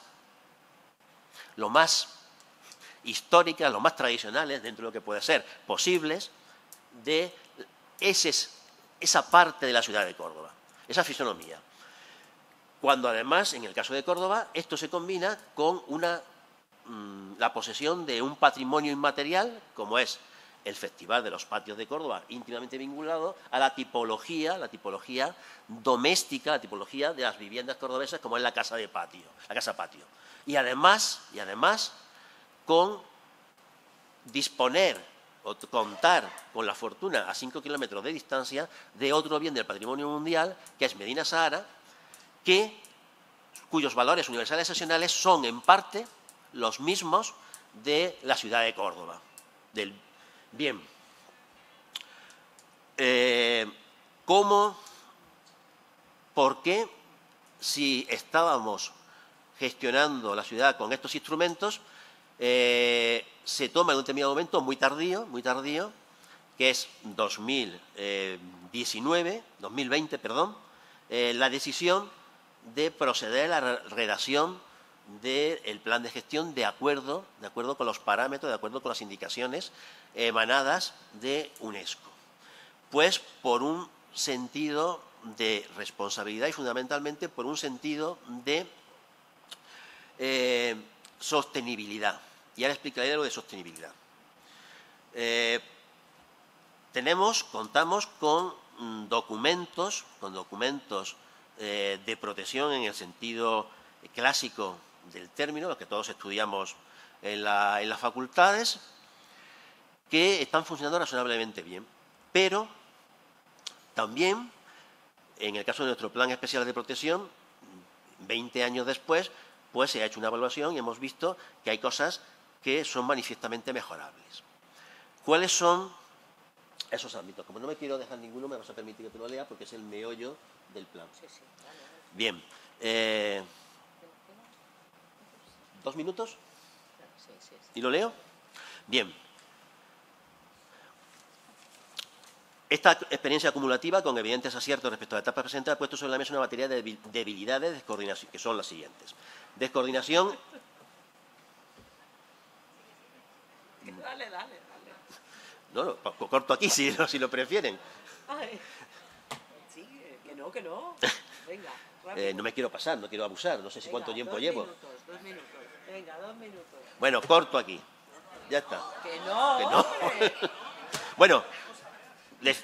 lo más históricas, lo más tradicionales, dentro de lo que puede ser posibles, de ese, esa parte de la ciudad de Córdoba, esa fisonomía. Cuando además, en el caso de Córdoba, esto se combina con una, mmm, la posesión de un patrimonio inmaterial, como es el Festival de los Patios de Córdoba, íntimamente vinculado a la tipología, la tipología doméstica, la tipología de las viviendas cordobesas, como es la casa de patio, la casa patio. Y además, y además, con disponer o contar con la fortuna a cinco kilómetros de distancia de otro bien del patrimonio mundial, que es Medina Sahara, que, cuyos valores universales excepcionales son en parte los mismos de la ciudad de Córdoba, del Bien. Eh, ¿Cómo? ¿Por qué? Si estábamos gestionando la ciudad con estos instrumentos, eh, se toma en un determinado momento muy tardío, muy tardío, que es dos mil diecinueve, dos mil veinte, perdón, eh, la decisión de proceder a la redacción del plan de gestión de acuerdo, de acuerdo con los parámetros, de acuerdo con las indicaciones emanadas de UNESCO. Pues por un sentido de responsabilidad y fundamentalmente por un sentido de eh, sostenibilidad. Y ahora explicaré lo de sostenibilidad. Eh, tenemos, contamos con mm, documentos, con documentos eh, de protección en el sentido clásico del término, los que todos estudiamos en, la, en las facultades, que están funcionando razonablemente bien. Pero también, en el caso de nuestro Plan Especial de Protección, veinte años después, pues se ha hecho una evaluación y hemos visto que hay cosas que son manifiestamente mejorables. ¿Cuáles son esos ámbitos? Como no me quiero dejar ninguno, me vas a permitir que te lo lea porque es el meollo del plan. Bien. Eh, ¿Dos minutos? ¿Y lo leo? Bien. Esta experiencia acumulativa, con evidentes aciertos respecto a la etapa presente, ha puesto sobre la mesa una batería de debilidades de descoordinación, que son las siguientes. Descoordinación. Dale, dale, dale. No, no, corto aquí si, si lo prefieren. Ay. Sí, que no, que no. Venga, eh, no me quiero pasar, no quiero abusar, no sé si Venga, cuánto tiempo dos llevo. Minutos, dos minutos. Venga, dos minutos. Bueno, corto aquí. Ya está. Que no. Que no. Bueno. Les...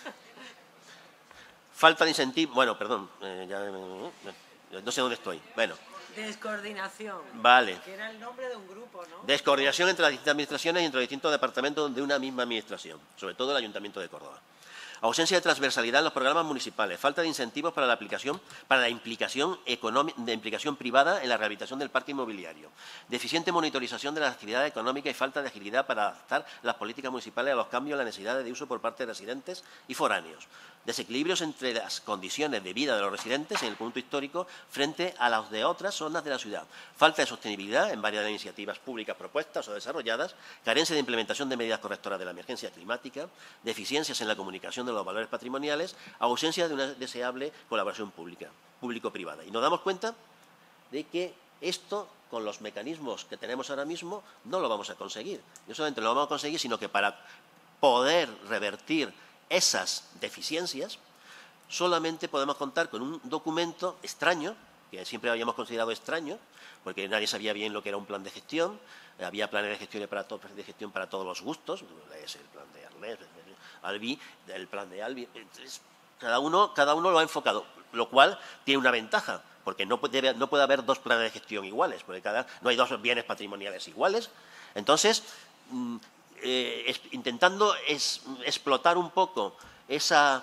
Falta de incentivo. Bueno, perdón. Eh, ya, eh, no sé dónde estoy. Bueno. Descoordinación. Vale. Que era el nombre de un grupo, ¿no? Descoordinación entre las distintas administraciones y entre los distintos departamentos de una misma administración, sobre todo el Ayuntamiento de Córdoba. Ausencia de transversalidad en los programas municipales, falta de incentivos para la aplicación, para la implicación económica, de implicación privada en la rehabilitación del parque inmobiliario, deficiente monitorización de las actividades económicas y falta de agilidad para adaptar las políticas municipales a los cambios en las necesidades de uso por parte de residentes y foráneos, desequilibrios entre las condiciones de vida de los residentes en el punto histórico frente a las de otras zonas de la ciudad, falta de sostenibilidad en varias de las iniciativas públicas propuestas o desarrolladas, carencia de implementación de medidas correctoras de la emergencia climática, deficiencias en la comunicación de los valores patrimoniales, ausencia de una deseable colaboración pública, público-privada. Y nos damos cuenta de que esto, con los mecanismos que tenemos ahora mismo, no lo vamos a conseguir. No solamente no lo vamos a conseguir, sino que para poder revertir esas deficiencias, solamente podemos contar con un documento extraño, que siempre habíamos considerado extraño, porque nadie sabía bien lo que era un plan de gestión, había planes de gestión para, to de gestión para todos los gustos, es el plan de Arles, Albi, el plan de Albi, entonces, cada uno, cada uno lo ha enfocado, lo cual tiene una ventaja, porque no puede, no puede haber dos planes de gestión iguales, porque cada, no hay dos bienes patrimoniales iguales. Entonces, eh, es, intentando es, explotar un poco esa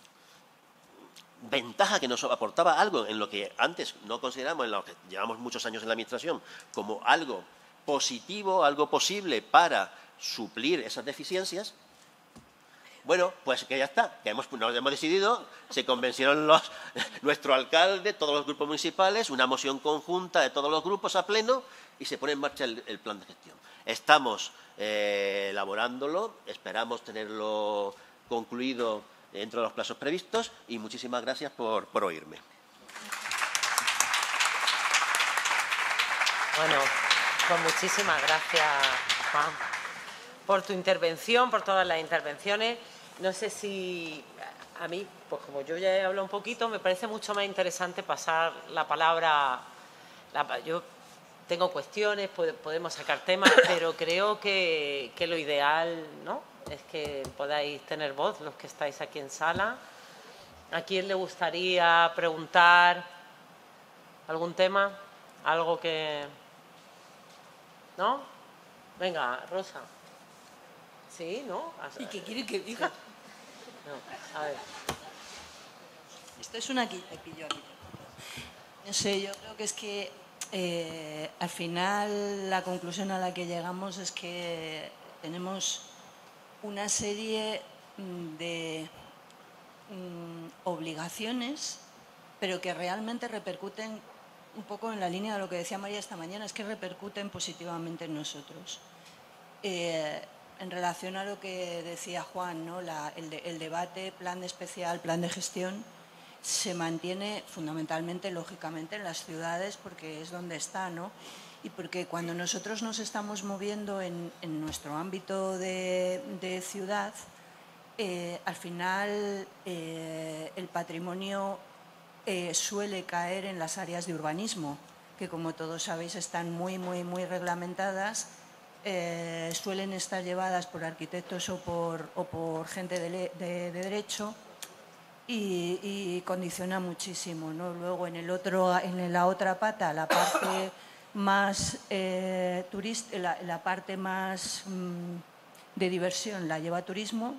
ventaja que nos aportaba algo en lo que antes no consideramos, en lo que llevamos muchos años en la Administración, como algo positivo, algo posible para suplir esas deficiencias. Bueno, pues que ya está, que hemos, nos hemos decidido, se convencieron los, nuestro alcalde, todos los grupos municipales, una moción conjunta de todos los grupos a pleno y se pone en marcha el, el plan de gestión. Estamos eh, elaborándolo, esperamos tenerlo concluido dentro de los plazos previstos y muchísimas gracias por, por oírme. Bueno, pues muchísimas gracias, Juan, por tu intervención, por todas las intervenciones. No sé si a mí, pues como yo ya he hablado un poquito, me parece mucho más interesante pasar la palabra. La, yo tengo cuestiones, podemos sacar temas, pero creo que, que lo ideal, ¿no?, es que podáis tener voz los que estáis aquí en sala. ¿A quién le gustaría preguntar algún tema? ¿Algo que...? ¿No? Venga, Rosa. ¿Sí? ¿No? ¿Y qué quiere que diga? No, a ver. Esto es una aquí, aquí yo aquí. No sé, yo creo que es que eh, al final la conclusión a la que llegamos es que tenemos una serie de mm, obligaciones, pero que realmente repercuten un poco en la línea de lo que decía María esta mañana, es que repercuten positivamente en nosotros. Eh, en relación a lo que decía Juan, ¿no? La, el, de, el debate, plan de especial, plan de gestión, se mantiene fundamentalmente, lógicamente, en las ciudades porque es donde está, ¿no? Y porque cuando nosotros nos estamos moviendo en, en nuestro ámbito de, de ciudad, eh, al final eh, el patrimonio eh, suele caer en las áreas de urbanismo, que como todos sabéis están muy, muy, muy reglamentadas, eh, suelen estar llevadas por arquitectos o por, o por gente de, de, de derecho y, y condiciona muchísimo, ¿no? Luego en, el otro, en la otra pata, la parte más eh, turista, la, la parte más mmm, de diversión la lleva turismo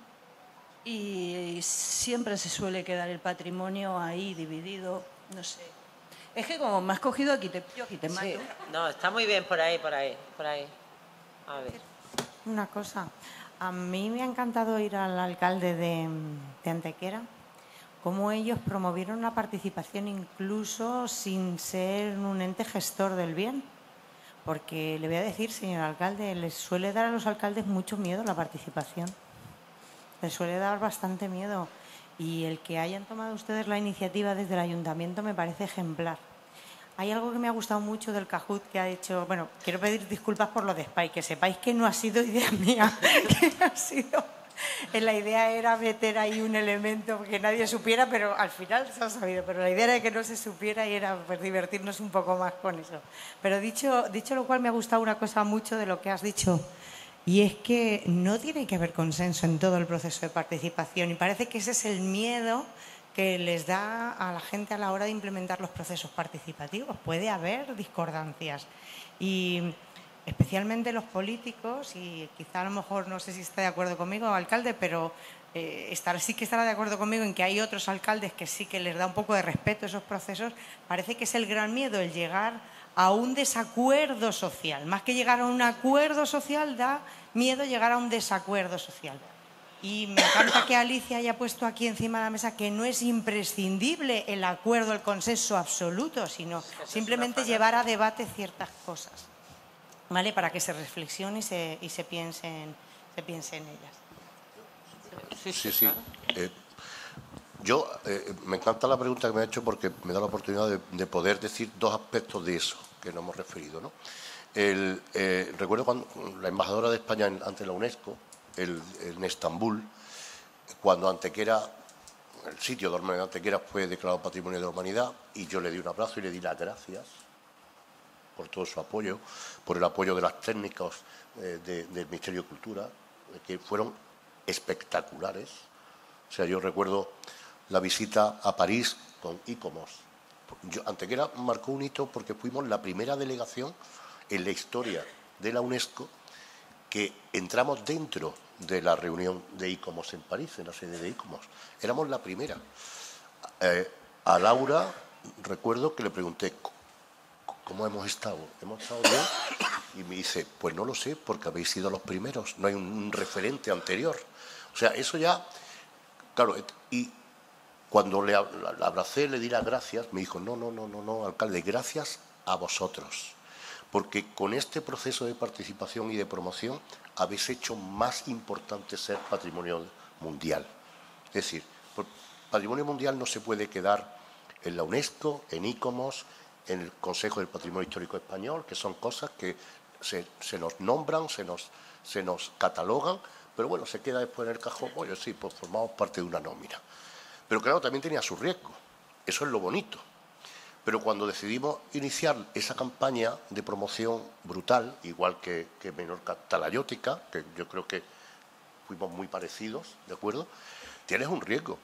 y siempre se suele quedar el patrimonio ahí dividido, no sé. Es que como me has cogido aquí te, yo aquí te mato. Sí. No, está muy bien por ahí, por ahí, por ahí. A ver. Una cosa, a mí me ha encantado ir al alcalde de, de Antequera, cómo ellos promovieron la participación incluso sin ser un ente gestor del bien. Porque le voy a decir, señor alcalde, les suele dar a los alcaldes mucho miedo la participación. Les suele dar bastante miedo. Y el que hayan tomado ustedes la iniciativa desde el ayuntamiento me parece ejemplar. Hay algo que me ha gustado mucho del Cajut que ha hecho... Bueno, quiero pedir disculpas por lo de Spy, que sepáis que no ha sido idea mía, que ha sido... La idea era meter ahí un elemento que nadie supiera, pero al final se ha sabido. Pero la idea era que no se supiera y era pues, divertirnos un poco más con eso. Pero dicho, dicho lo cual, me ha gustado una cosa mucho de lo que has dicho. Y es que no tiene que haber consenso en todo el proceso de participación. Y parece que ese es el miedo que les da a la gente a la hora de implementar los procesos participativos. Puede haber discordancias. Y... especialmente los políticos, y quizá a lo mejor no sé si está de acuerdo conmigo, alcalde, pero eh, estar, sí que estará de acuerdo conmigo en que hay otros alcaldes que sí que les da un poco de respeto a esos procesos. Parece que es el gran miedo el llegar a un desacuerdo social. Más que llegar a un acuerdo social, da miedo llegar a un desacuerdo social. Y me encanta que Alicia haya puesto aquí encima de la mesa que no es imprescindible el acuerdo, el consenso absoluto, sino simplemente llevar a debate ciertas cosas. ¿Vale? Para que se reflexione y se, y se, piense, en, se piense en ellas. Sí, sí. sí. Eh, yo, eh, me encanta la pregunta que me ha hecho porque me da la oportunidad de, de poder decir dos aspectos de eso que nos hemos referido, ¿no? El, eh, recuerdo cuando la embajadora de España en, ante la UNESCO, el, en Estambul, cuando Antequera, el sitio donde Antequera fue declarado Patrimonio de la Humanidad, y yo le di un abrazo y le di las gracias por todo su apoyo, por el apoyo de las técnicas eh, de, del Ministerio de Cultura, eh, que fueron espectaculares. O sea, yo recuerdo la visita a París con ICOMOS. Yo, Antequera marcó un hito porque fuimos la primera delegación en la historia de la UNESCO que entramos dentro de la reunión de ICOMOS en París, en la sede de ICOMOS. Éramos la primera. Eh, a Laura recuerdo que le pregunté ¿cómo hemos estado? ¿Hemos estado bien? Y me dice, pues no lo sé, porque habéis sido los primeros, no hay un, un referente anterior. O sea, eso ya, claro, y cuando le, la abracé, le di las gracias, me dijo, no, no, no, no, no, alcalde, gracias a vosotros, porque con este proceso de participación y de promoción habéis hecho más importante ser patrimonio mundial. Es decir, patrimonio mundial no se puede quedar en la UNESCO, en ICOMOS, en el Consejo del Patrimonio Histórico Español, que son cosas que se, se nos nombran, se nos, se nos catalogan, pero bueno, se queda después en el cajón, oye, sí, pues formamos parte de una nómina. Pero claro, también tenía su riesgo, eso es lo bonito. Pero cuando decidimos iniciar esa campaña de promoción brutal, igual que, que Menorca Talayótica, que yo creo que fuimos muy parecidos, ¿de acuerdo? Tienes un riesgo,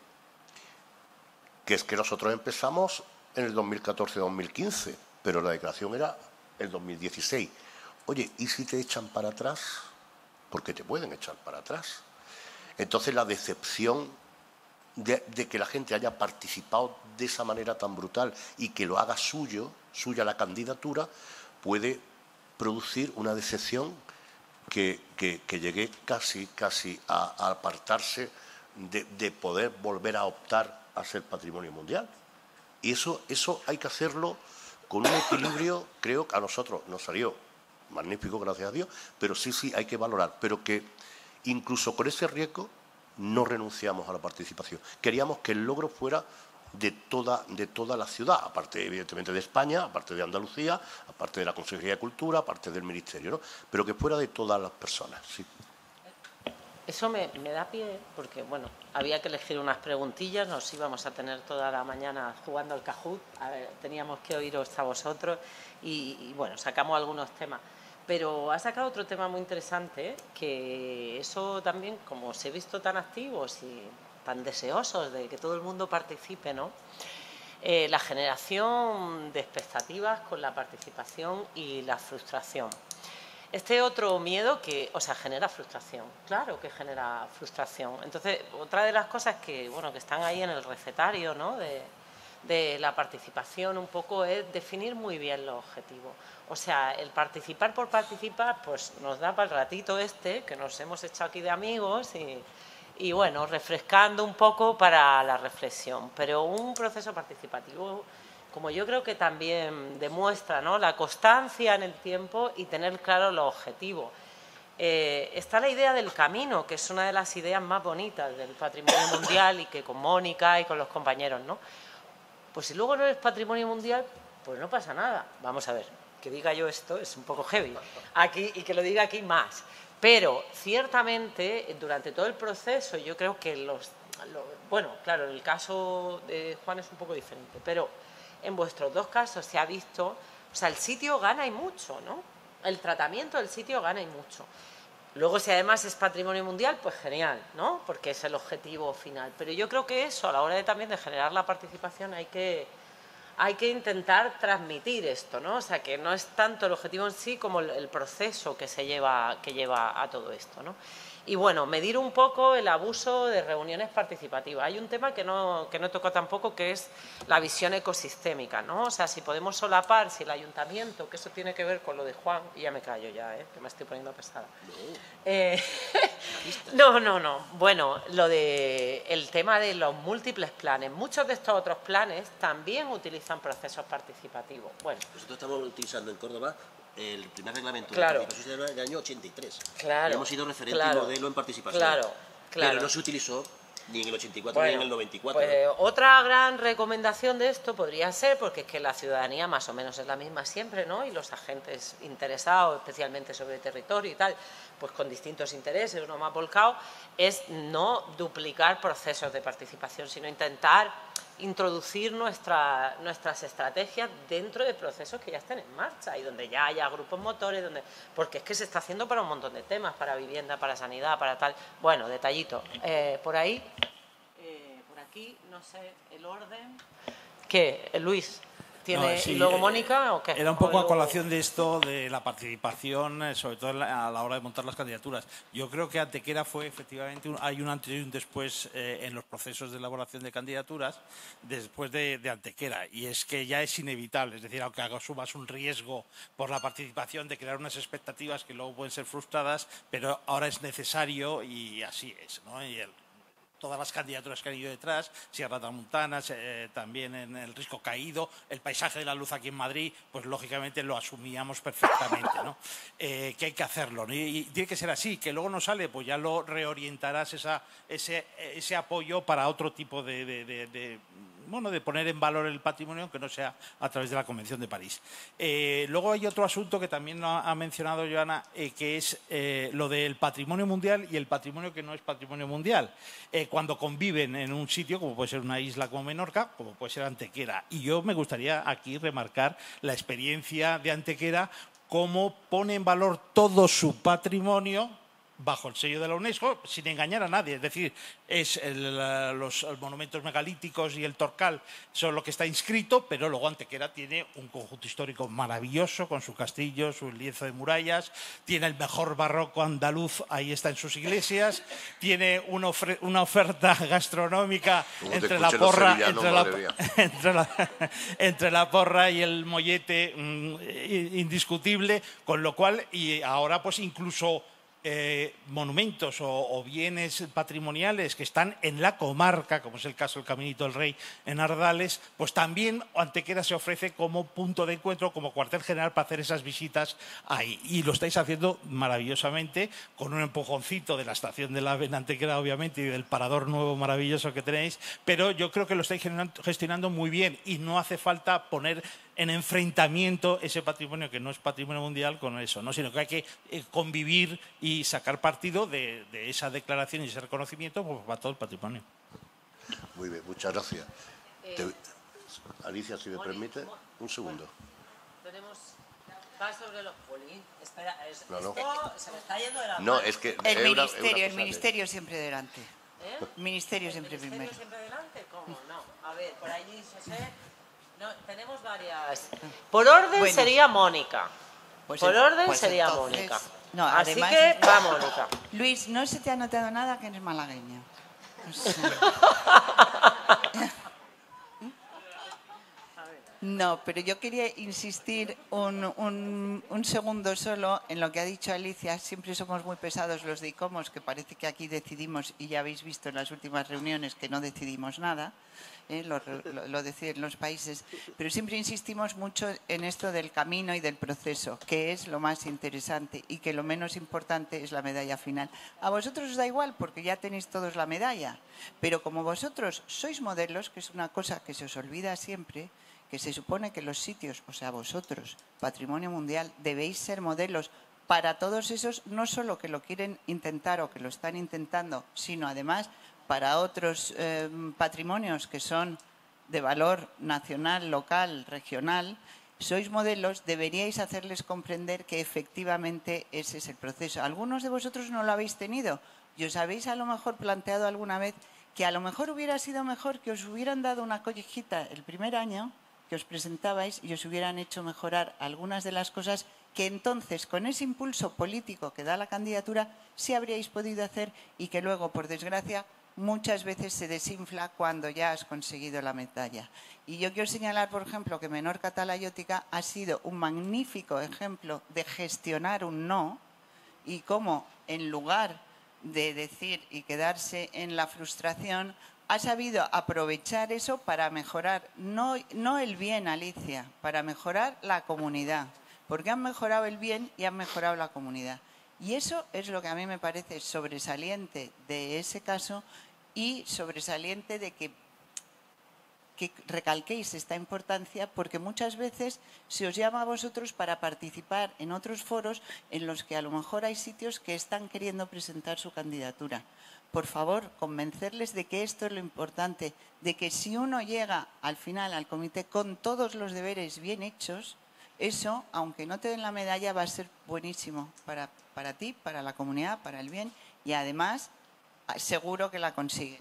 que es que nosotros empezamos en el dos mil catorce dos mil quince, pero la declaración era el dos mil dieciséis. Oye, ¿y si te echan para atrás? Porque te pueden echar para atrás. Entonces la decepción de, de que la gente haya participado de esa manera tan brutal y que lo haga suyo, suya la candidatura, puede producir una decepción que, que, que llegué casi, casi a, a apartarse de, de poder volver a optar a ser patrimonio mundial. Y eso, eso hay que hacerlo con un equilibrio, creo que a nosotros nos salió magnífico, gracias a Dios, pero sí, sí, hay que valorar, pero que incluso con ese riesgo no renunciamos a la participación. Queríamos que el logro fuera de toda, de toda la ciudad, aparte evidentemente de España, aparte de Andalucía, aparte de la Consejería de Cultura, aparte del Ministerio, ¿no? Pero que fuera de todas las personas, sí. Eso me, me da pie, porque, bueno, había que elegir unas preguntillas, nos íbamos a tener toda la mañana jugando al Kahoot, a ver, teníamos que oíros a vosotros y, y, bueno, sacamos algunos temas. Pero ha sacado otro tema muy interesante, que eso también, como os he visto tan activos y tan deseosos de que todo el mundo participe, ¿no? Eh, la generación de expectativas con la participación y la frustración. Este otro miedo que, o sea, genera frustración, claro que genera frustración. Entonces, otra de las cosas que, bueno, que están ahí en el recetario, ¿no?, de, de la participación un poco es definir muy bien los objetivos. O sea, el participar por participar, pues nos da para el ratito este, que nos hemos echado aquí de amigos y, y bueno, refrescando un poco para la reflexión. Pero un proceso participativo, como yo creo que también demuestra, ¿no?, la constancia en el tiempo y tener claro los objetivos. Eh, está la idea del camino, que es una de las ideas más bonitas del patrimonio mundial y que con Mónica y con los compañeros, ¿no? Pues si luego no eres patrimonio mundial, pues no pasa nada. Vamos a ver, que diga yo esto es un poco heavy aquí y que lo diga aquí más. Pero ciertamente durante todo el proceso yo creo que los, los... Bueno, claro, en el caso de Juan es un poco diferente, pero en vuestros dos casos se ha visto, o sea, el sitio gana y mucho, ¿no? El tratamiento del sitio gana y mucho. Luego, si además es patrimonio mundial, pues genial, ¿no? Porque es el objetivo final. Pero yo creo que eso, a la hora de también de generar la participación, hay que, hay que intentar transmitir esto, ¿no? O sea, que no es tanto el objetivo en sí como el, el proceso que se lleva, que lleva a todo esto, ¿no? Y bueno, medir un poco el abuso de reuniones participativas. Hay un tema que no, que no toco tampoco, que es la visión ecosistémica, ¿no? O sea, si podemos solapar, si el ayuntamiento, que eso tiene que ver con lo de Juan, y ya me callo ya, ¿eh?, que me estoy poniendo pesada. No, eh, no, no, no. Bueno, lo de el tema de los múltiples planes. Muchos de estos otros planes también utilizan procesos participativos. Bueno, nosotros estamos utilizando en Córdoba el primer reglamento claro. de participación del año ochenta y tres. Claro. Y hemos sido referente claro, y modelo en participación. Claro, claro. Pero no se utilizó ni en el ochenta y cuatro bueno, ni en el noventa y cuatro. Pues, eh, otra gran recomendación de esto podría ser, porque es que la ciudadanía más o menos es la misma siempre, ¿no? Y los agentes interesados, especialmente sobre el territorio y tal, pues con distintos intereses, uno más volcado, es no duplicar procesos de participación, sino intentar introducir nuestra, nuestras estrategias dentro de procesos que ya estén en marcha y donde ya haya grupos motores, donde porque es que se está haciendo para un montón de temas, para vivienda, para sanidad, para tal. Bueno, detallito. Eh, por ahí, eh, por aquí, no sé, el orden. ¿Qué? Luis. ¿Tiene, no, sí, ¿y luego Mónica o qué? Era un poco o a colación de esto, de la participación, sobre todo a la hora de montar las candidaturas. Yo creo que Antequera fue efectivamente, un, hay un antes y un después eh, en los procesos de elaboración de candidaturas después de, de Antequera. Y es que ya es inevitable, es decir, aunque asumas un riesgo por la participación de crear unas expectativas que luego pueden ser frustradas, pero ahora es necesario y así es, ¿no? Y el, todas las candidaturas que han ido detrás, Sierra Tramontana, eh, también en el Risco Caído, el paisaje de la luz aquí en Madrid, pues lógicamente lo asumíamos perfectamente, ¿no? Eh, que hay que hacerlo, ¿no? y, y tiene que ser así, que luego no sale, pues ya lo reorientarás esa, ese, ese apoyo para otro tipo de, de, de, de bueno, de poner en valor el patrimonio, que no sea a través de la Convención de París. Eh, luego hay otro asunto que también ha mencionado Joana, eh, que es eh, lo del patrimonio mundial y el patrimonio que no es patrimonio mundial. Eh, cuando conviven en un sitio, como puede ser una isla como Menorca, como puede ser Antequera. Y yo me gustaría aquí remarcar la experiencia de Antequera, cómo pone en valor todo su patrimonio bajo el sello de la UNESCO, sin engañar a nadie. Es decir, es el, los monumentos megalíticos y el Torcal son lo que está inscrito, pero luego Antequera tiene un conjunto histórico maravilloso con su castillo, su lienzo de murallas, tiene el mejor barroco andaluz, ahí está en sus iglesias, tiene una, una oferta gastronómica entre la, porra, entre, la, entre, la, entre la porra y el mollete mmm, indiscutible, con lo cual, y ahora pues incluso eh, monumentos o, o bienes patrimoniales que están en la comarca, como es el caso del Caminito del Rey en Ardales, pues también Antequera se ofrece como punto de encuentro, como cuartel general para hacer esas visitas ahí. Y lo estáis haciendo maravillosamente, con un empujoncito de la estación del AVE en Antequera, obviamente, y del parador nuevo maravilloso que tenéis, pero yo creo que lo estáis gestionando muy bien y no hace falta poner en enfrentamiento ese patrimonio que no es patrimonio mundial con eso, ¿no? Sino que hay que eh, convivir y sacar partido de, de esa declaración y ese reconocimiento pues, para todo el patrimonio. Muy bien, muchas gracias. Eh, Te, Alicia, si me Moni, permite, un segundo. Tenemos... Va sobre los polis. Espera, es, No, no. esto se me está yendo de la No, mano. es que... El es una- es una ministerio, el cosa de- ministerio siempre delante. ¿Eh? Ministerio ¿El siempre ministerio primero. siempre delante? ¿Cómo? No. A ver, por allí, José... No, tenemos varias... Por orden Bueno. sería Mónica. Pues por en- orden pues sería entonces- Mónica. No, Así además- que va Mónica. Luis, no se te ha notado nada que eres malagueño. O sea, No, pero yo quería insistir un, un- un segundo solo en lo que ha dicho Alicia. Siempre somos muy pesados los de ICOMOS, que parece que aquí decidimos, y ya habéis visto en las últimas reuniones que no decidimos nada, ¿eh? lo, lo- lo deciden los países, pero siempre insistimos mucho en esto del camino y del proceso, que es lo más interesante y que lo menos importante es la medalla final. A vosotros os da igual porque ya tenéis todos la medalla, pero como vosotros sois modelos, que es una cosa que se os olvida siempre, que se supone que los sitios, o sea, vosotros, patrimonio mundial, debéis ser modelos para todos esos, no solo que lo quieren intentar o que lo están intentando, sino además para otros eh, patrimonios que son de valor nacional, local, regional. Sois modelos, deberíais hacerles comprender que efectivamente ese es el proceso. Algunos de vosotros no lo habéis tenido y os habéis a lo mejor planteado alguna vez que a lo mejor hubiera sido mejor que os hubieran dado una collejita el primer año que os presentabais y os hubieran hecho mejorar algunas de las cosas que entonces, con ese impulso político que da la candidatura, sí habríais podido hacer y que luego, por desgracia, muchas veces se desinfla cuando ya has conseguido la medalla. Y yo quiero señalar, por ejemplo, que Menorca Talayótica ha sido un magnífico ejemplo de gestionar un no y cómo, en lugar de decir y quedarse en la frustración, ha sabido aprovechar eso para mejorar, no, no el bien, Alicia, para mejorar la comunidad, porque han mejorado el bien y han mejorado la comunidad. Y eso es lo que a mí me parece sobresaliente de ese caso y sobresaliente de que, que recalquéis esta importancia, porque muchas veces se os llama a vosotros para participar en otros foros en los que a lo mejor hay sitios que están queriendo presentar su candidatura. Por favor, convencerles de que esto es lo importante, de que si uno llega al final al comité con todos los deberes bien hechos, eso, aunque no te den la medalla, va a ser buenísimo para, para ti, para la comunidad, para el bien y además seguro que la consigue.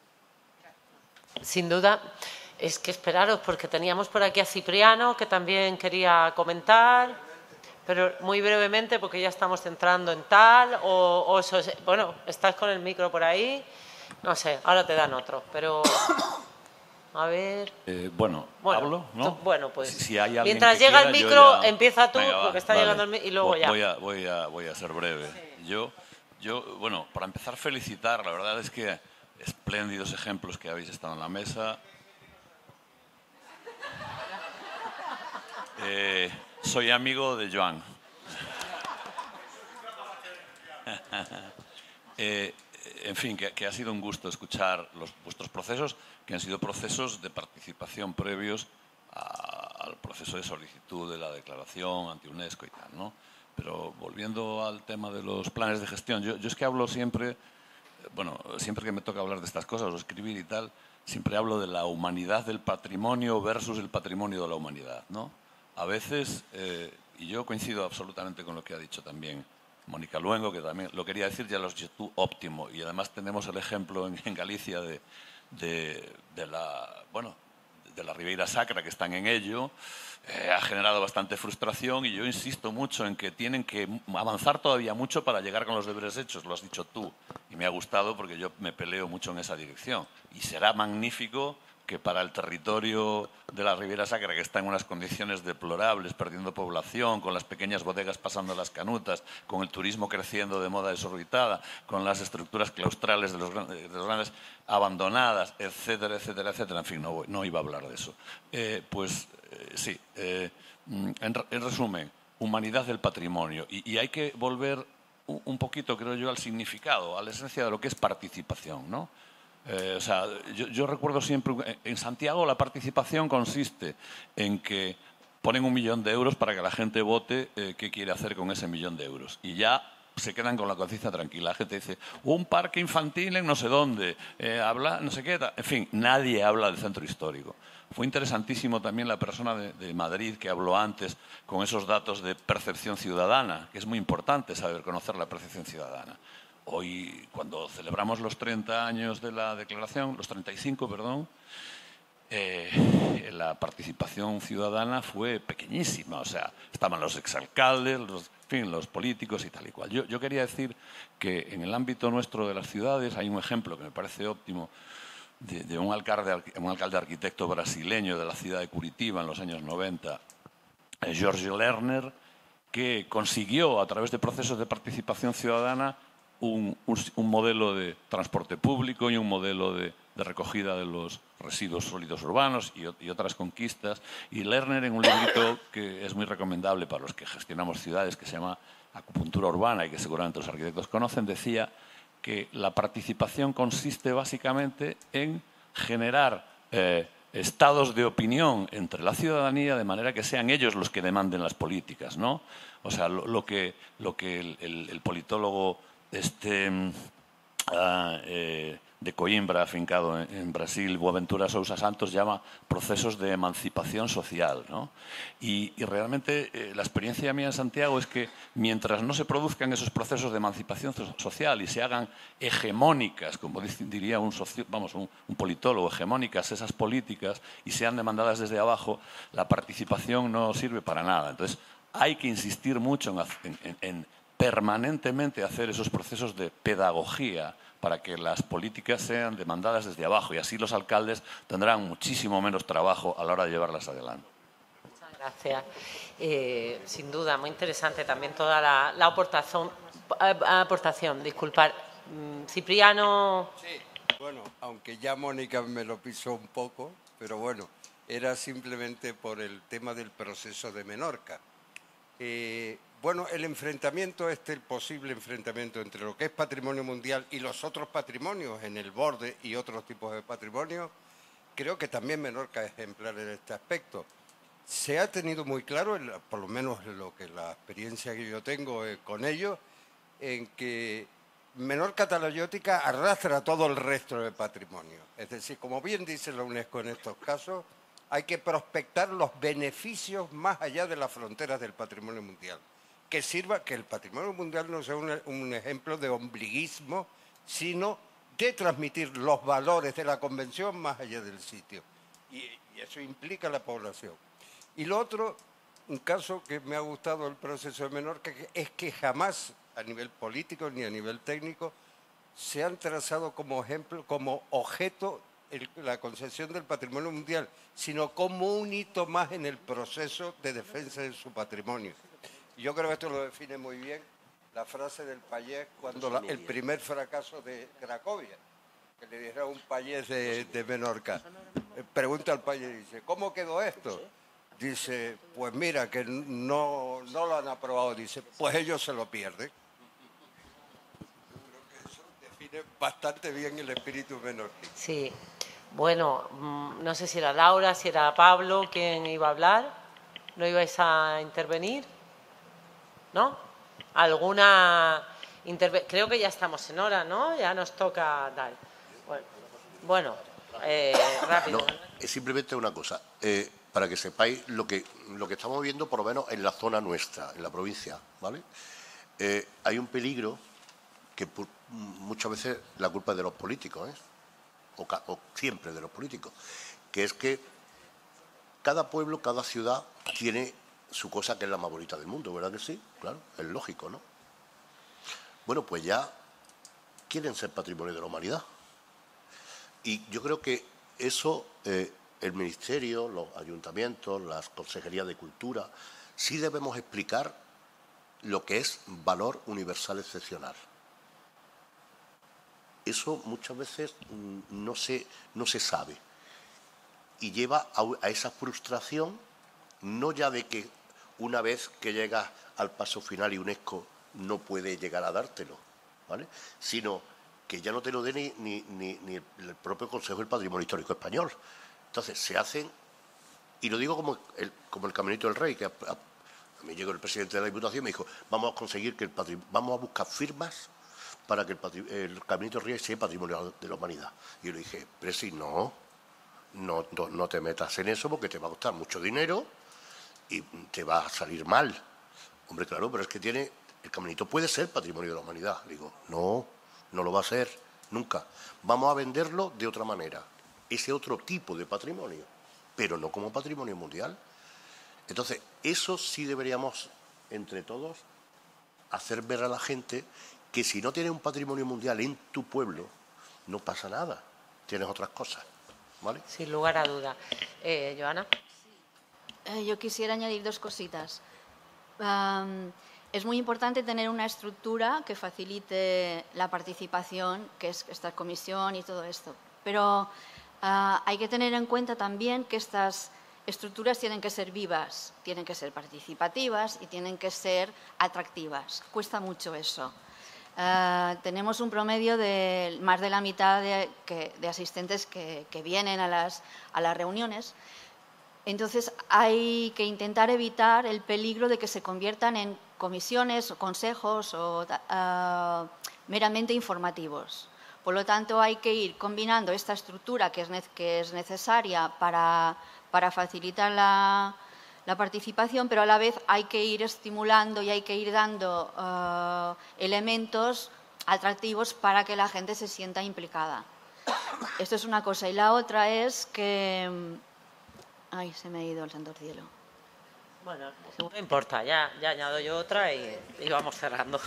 Sin duda, es que esperaros porque teníamos por aquí a Cipriano que también quería comentar. Pero muy brevemente, porque ya estamos entrando en tal, o, o eso, bueno, estás con el micro por ahí, no sé, ahora te dan otro, pero a ver... Eh, bueno, bueno, ¿hablo? ¿No? tú- bueno, pues Si, si hay alguien mientras que llega el quiera, yo micro, ya- empieza tú, Venga, va, porque está vale. llegando el micro, y luego Voy- ya. Voy a, voy, a, voy a ser breve. Yo, yo, bueno, para empezar, felicitar, la verdad es que espléndidos ejemplos que habéis estado en la mesa. Eh, soy amigo de Joan. eh, en fin, que, que ha sido un gusto escuchar los, vuestros procesos, que han sido procesos de participación previos a, al proceso de solicitud de la declaración ante UNESCO y tal, ¿no? Pero volviendo al tema de los planes de gestión, yo, yo es que hablo siempre, bueno, siempre que me toca hablar de estas cosas o escribir y tal, siempre hablo de la humanidad del patrimonio versus el patrimonio de la humanidad, ¿no? A veces, eh, y yo coincido absolutamente con lo que ha dicho también Mónica Luengo, que también lo quería decir, ya lo has dicho tú, óptimo. Y además tenemos el ejemplo en, en Galicia de, de, de la, bueno, de la Ribeira Sacra, que están en ello. Eh, ha generado bastante frustración y yo insisto mucho en que tienen que avanzar todavía mucho para llegar con los deberes hechos, lo has dicho tú. Y me ha gustado porque yo me peleo mucho en esa dirección. Y será magnífico que para el territorio de la Riviera Sacra, que está en unas condiciones deplorables, perdiendo población, con las pequeñas bodegas pasando las canutas, con el turismo creciendo de moda desorbitada, con las estructuras claustrales de los, de los grandes abandonadas, etcétera, etcétera, etcétera, en fin, no, no iba a hablar de eso. Eh, pues eh, sí, eh, en, en resumen, humanidad del patrimonio. Y, y hay que volver un, un poquito, creo yo, al significado, a la esencia de lo que es participación, ¿no? Eh, o sea, yo, yo recuerdo siempre, en Santiago la participación consiste en que ponen un millón de euros para que la gente vote eh, qué quiere hacer con ese millón de euros. Y ya se quedan con la conciencia tranquila. La gente dice, un parque infantil en no sé dónde, eh, habla, no sé qué, en fin, nadie habla del centro histórico. Fue interesantísimo también la persona de, de Madrid que habló antes con esos datos de percepción ciudadana, que es muy importante saber conocer la percepción ciudadana. Hoy, cuando celebramos los treinta años de la declaración, los treinta y cinco, perdón, eh, la participación ciudadana fue pequeñísima. O sea, estaban los exalcaldes, los, en fin, los políticos y tal y cual. Yo, yo quería decir que en el ámbito nuestro de las ciudades hay un ejemplo que me parece óptimo de, de un, alcalde, un alcalde arquitecto brasileño de la ciudad de Curitiba en los años noventa, eh, Jorge Lerner, que consiguió a través de procesos de participación ciudadana Un, un, un modelo de transporte público y un modelo de, de recogida de los residuos sólidos urbanos y, y otras conquistas. Y Lerner, en un librito que es muy recomendable para los que gestionamos ciudades, que se llama Acupuntura Urbana y que seguramente los arquitectos conocen, decía que la participación consiste básicamente en generar eh, estados de opinión entre la ciudadanía de manera que sean ellos los que demanden las políticas, ¿no? O sea, lo, lo que, lo que el, el, el politólogo Este, uh, eh, de Coimbra, afincado en, en Brasil, Boaventura Sousa Santos, llama procesos de emancipación social, ¿no? Y, y realmente eh, la experiencia mía en Santiago es que mientras no se produzcan esos procesos de emancipación social y se hagan hegemónicas, como diría un, socio, vamos, un, un politólogo, hegemónicas esas políticas y sean demandadas desde abajo, la participación no sirve para nada. Entonces hay que insistir mucho en, en, en permanentemente hacer esos procesos de pedagogía para que las políticas sean demandadas desde abajo y así los alcaldes tendrán muchísimo menos trabajo a la hora de llevarlas adelante. Muchas gracias. Eh, sin duda, muy interesante también toda la, la aportación, aportación. Disculpar. Cipriano. Sí, bueno, aunque ya Mónica me lo pisó un poco, pero bueno, era simplemente por el tema del proceso de Menorca. Eh, Bueno, el enfrentamiento, este, el posible enfrentamiento entre lo que es patrimonio mundial y los otros patrimonios en el borde y otros tipos de patrimonio, creo que también Menorca es ejemplar en este aspecto. Se ha tenido muy claro, por lo menos lo que la experiencia que yo tengo con ello, en que Menorca talayótica arrastra todo el resto del patrimonio. Es decir, como bien dice la UNESCO en estos casos, hay que prospectar los beneficios más allá de las fronteras del patrimonio mundial. Que sirva, que el patrimonio mundial no sea un, un ejemplo de ombliguismo, sino de transmitir los valores de la convención más allá del sitio. Y, y eso implica la población. Y lo otro, un caso que me ha gustado el proceso de Menorca, es que jamás a nivel político ni a nivel técnico se han trazado como ejemplo, como objeto el, la concesión del patrimonio mundial, sino como un hito más en el proceso de defensa de su patrimonio. Yo creo que esto lo define muy bien la frase del payés cuando la, el primer fracaso de Cracovia, que le dijera un payés de, de Menorca. Pregunta al payés y dice, ¿cómo quedó esto? Dice, pues mira, que no, no lo han aprobado. Dice, pues ellos se lo pierden. Yo creo que eso define bastante bien el espíritu menorquín. Sí. Bueno, no sé si era Laura, si era Pablo quien iba a hablar. ¿No ibais a intervenir? ¿No? ¿Alguna intervención? Creo que ya estamos en hora, ¿no? Ya nos toca tal. Bueno, bueno eh, rápido. No, es simplemente una cosa, eh, para que sepáis lo que, lo que estamos viendo, por lo menos en la zona nuestra, en la provincia, ¿vale? Eh, hay un peligro que por, muchas veces la culpa es de los políticos, ¿eh? o, o siempre de los políticos, que es que cada pueblo, cada ciudad tiene su cosa que es la más bonita del mundo, ¿verdad que sí? Claro, es lógico, ¿no? Bueno, pues ya quieren ser patrimonio de la humanidad. Y yo creo que eso eh, el Ministerio, los ayuntamientos, las consejerías de cultura, sí debemos explicar lo que es valor universal excepcional. Eso muchas veces no se, no se sabe y lleva a, a esa frustración, no ya de que una vez que llegas al paso final y UNESCO no puede llegar a dártelo, ¿vale?, sino que ya no te lo dé ni, ni, ni, ni el propio Consejo del Patrimonio Histórico Español. Entonces, se hacen, y lo digo como el, como el Caminito del Rey, que a, a, a mí llegó el presidente de la Diputación y me dijo, vamos a conseguir que el patrimonio, vamos a buscar firmas para que el, el Caminito del Rey sea patrimonio de la humanidad. Y yo le dije, pero si no, no, no, no te metas en eso porque te va a costar mucho dinero y te va a salir mal. Hombre, claro, pero es que tiene, el Caminito puede ser patrimonio de la humanidad. Le digo, no, no lo va a ser, nunca. Vamos a venderlo de otra manera, ese otro tipo de patrimonio, pero no como patrimonio mundial. Entonces, eso sí deberíamos, entre todos, hacer ver a la gente que si no tienes un patrimonio mundial en tu pueblo, no pasa nada, tienes otras cosas, ¿vale? Sin lugar a duda. Eh, Joana. Eh, yo quisiera añadir dos cositas. Um, es muy importante tener una estructura que facilite la participación, que es esta comisión y todo esto. Pero uh, hay que tener en cuenta también que estas estructuras tienen que ser vivas, tienen que ser participativas y tienen que ser atractivas. Cuesta mucho eso. Uh, tenemos un promedio de más de la mitad de, que, de asistentes que, que vienen a las, a las reuniones. Entonces, hay que intentar evitar el peligro de que se conviertan en comisiones o consejos o, uh, meramente informativos. Por lo tanto, hay que ir combinando esta estructura que es, que es necesaria para, para facilitar la, la participación, pero a la vez hay que ir estimulando y hay que ir dando uh, elementos atractivos para que la gente se sienta implicada. Esto es una cosa. Y la otra es que... Ay, se me ha ido el santo cielo. Bueno, no importa, ya, ya añado yo otra y, y vamos cerrando.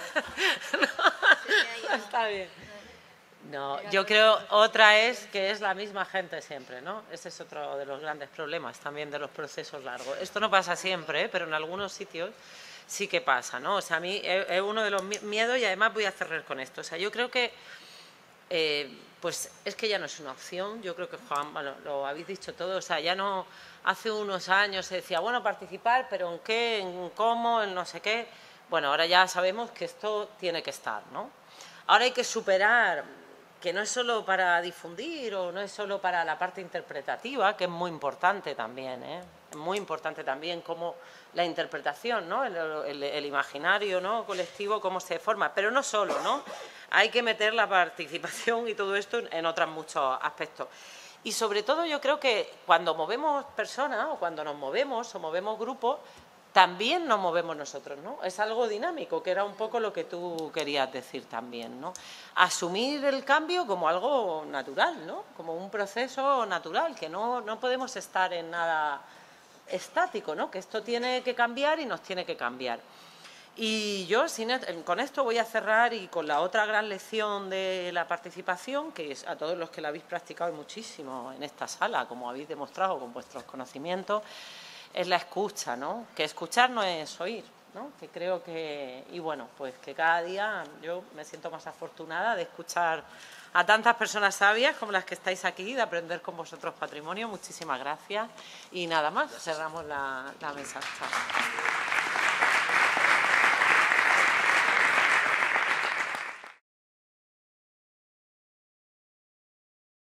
No, está bien. No, yo creo otra es que es la misma gente siempre, ¿no? Ese es otro de los grandes problemas también de los procesos largos. Esto no pasa siempre, ¿eh? Pero en algunos sitios sí que pasa, ¿no? O sea, a mí es, es uno de los miedos y además voy a cerrar con esto. O sea, yo creo que eh, pues es que ya no es una opción. Yo creo que, Juan, bueno, lo habéis dicho todo, o sea, ya no, hace unos años se decía, bueno, participar, pero ¿en qué? ¿En cómo? ¿En no sé qué? Bueno, ahora ya sabemos que esto tiene que estar, ¿no? Ahora hay que superar, que no es solo para difundir o no es solo para la parte interpretativa, que es muy importante también, ¿eh? Es muy importante también cómo la interpretación, ¿no? El, el, el imaginario, ¿no? Colectivo, cómo se forma, pero no solo, ¿no? Hay que meter la participación y todo esto en otros muchos aspectos. Y sobre todo yo creo que cuando movemos personas o cuando nos movemos o movemos grupos, también nos movemos nosotros, ¿no? Es algo dinámico, que era un poco lo que tú querías decir también, ¿no? Asumir el cambio como algo natural, ¿no? Como un proceso natural, que no, no podemos estar en nada estático, ¿no? Que esto tiene que cambiar y nos tiene que cambiar. Y yo sin, con esto voy a cerrar y con la otra gran lección de la participación, que es a todos los que la habéis practicado muchísimo en esta sala, como habéis demostrado con vuestros conocimientos, es la escucha, ¿no? Que escuchar no es oír, ¿no? Que creo que, y bueno, pues que cada día yo me siento más afortunada de escuchar a tantas personas sabias como las que estáis aquí, de aprender con vosotros patrimonio. Muchísimas gracias y nada más, cerramos la, la mesa. Chao.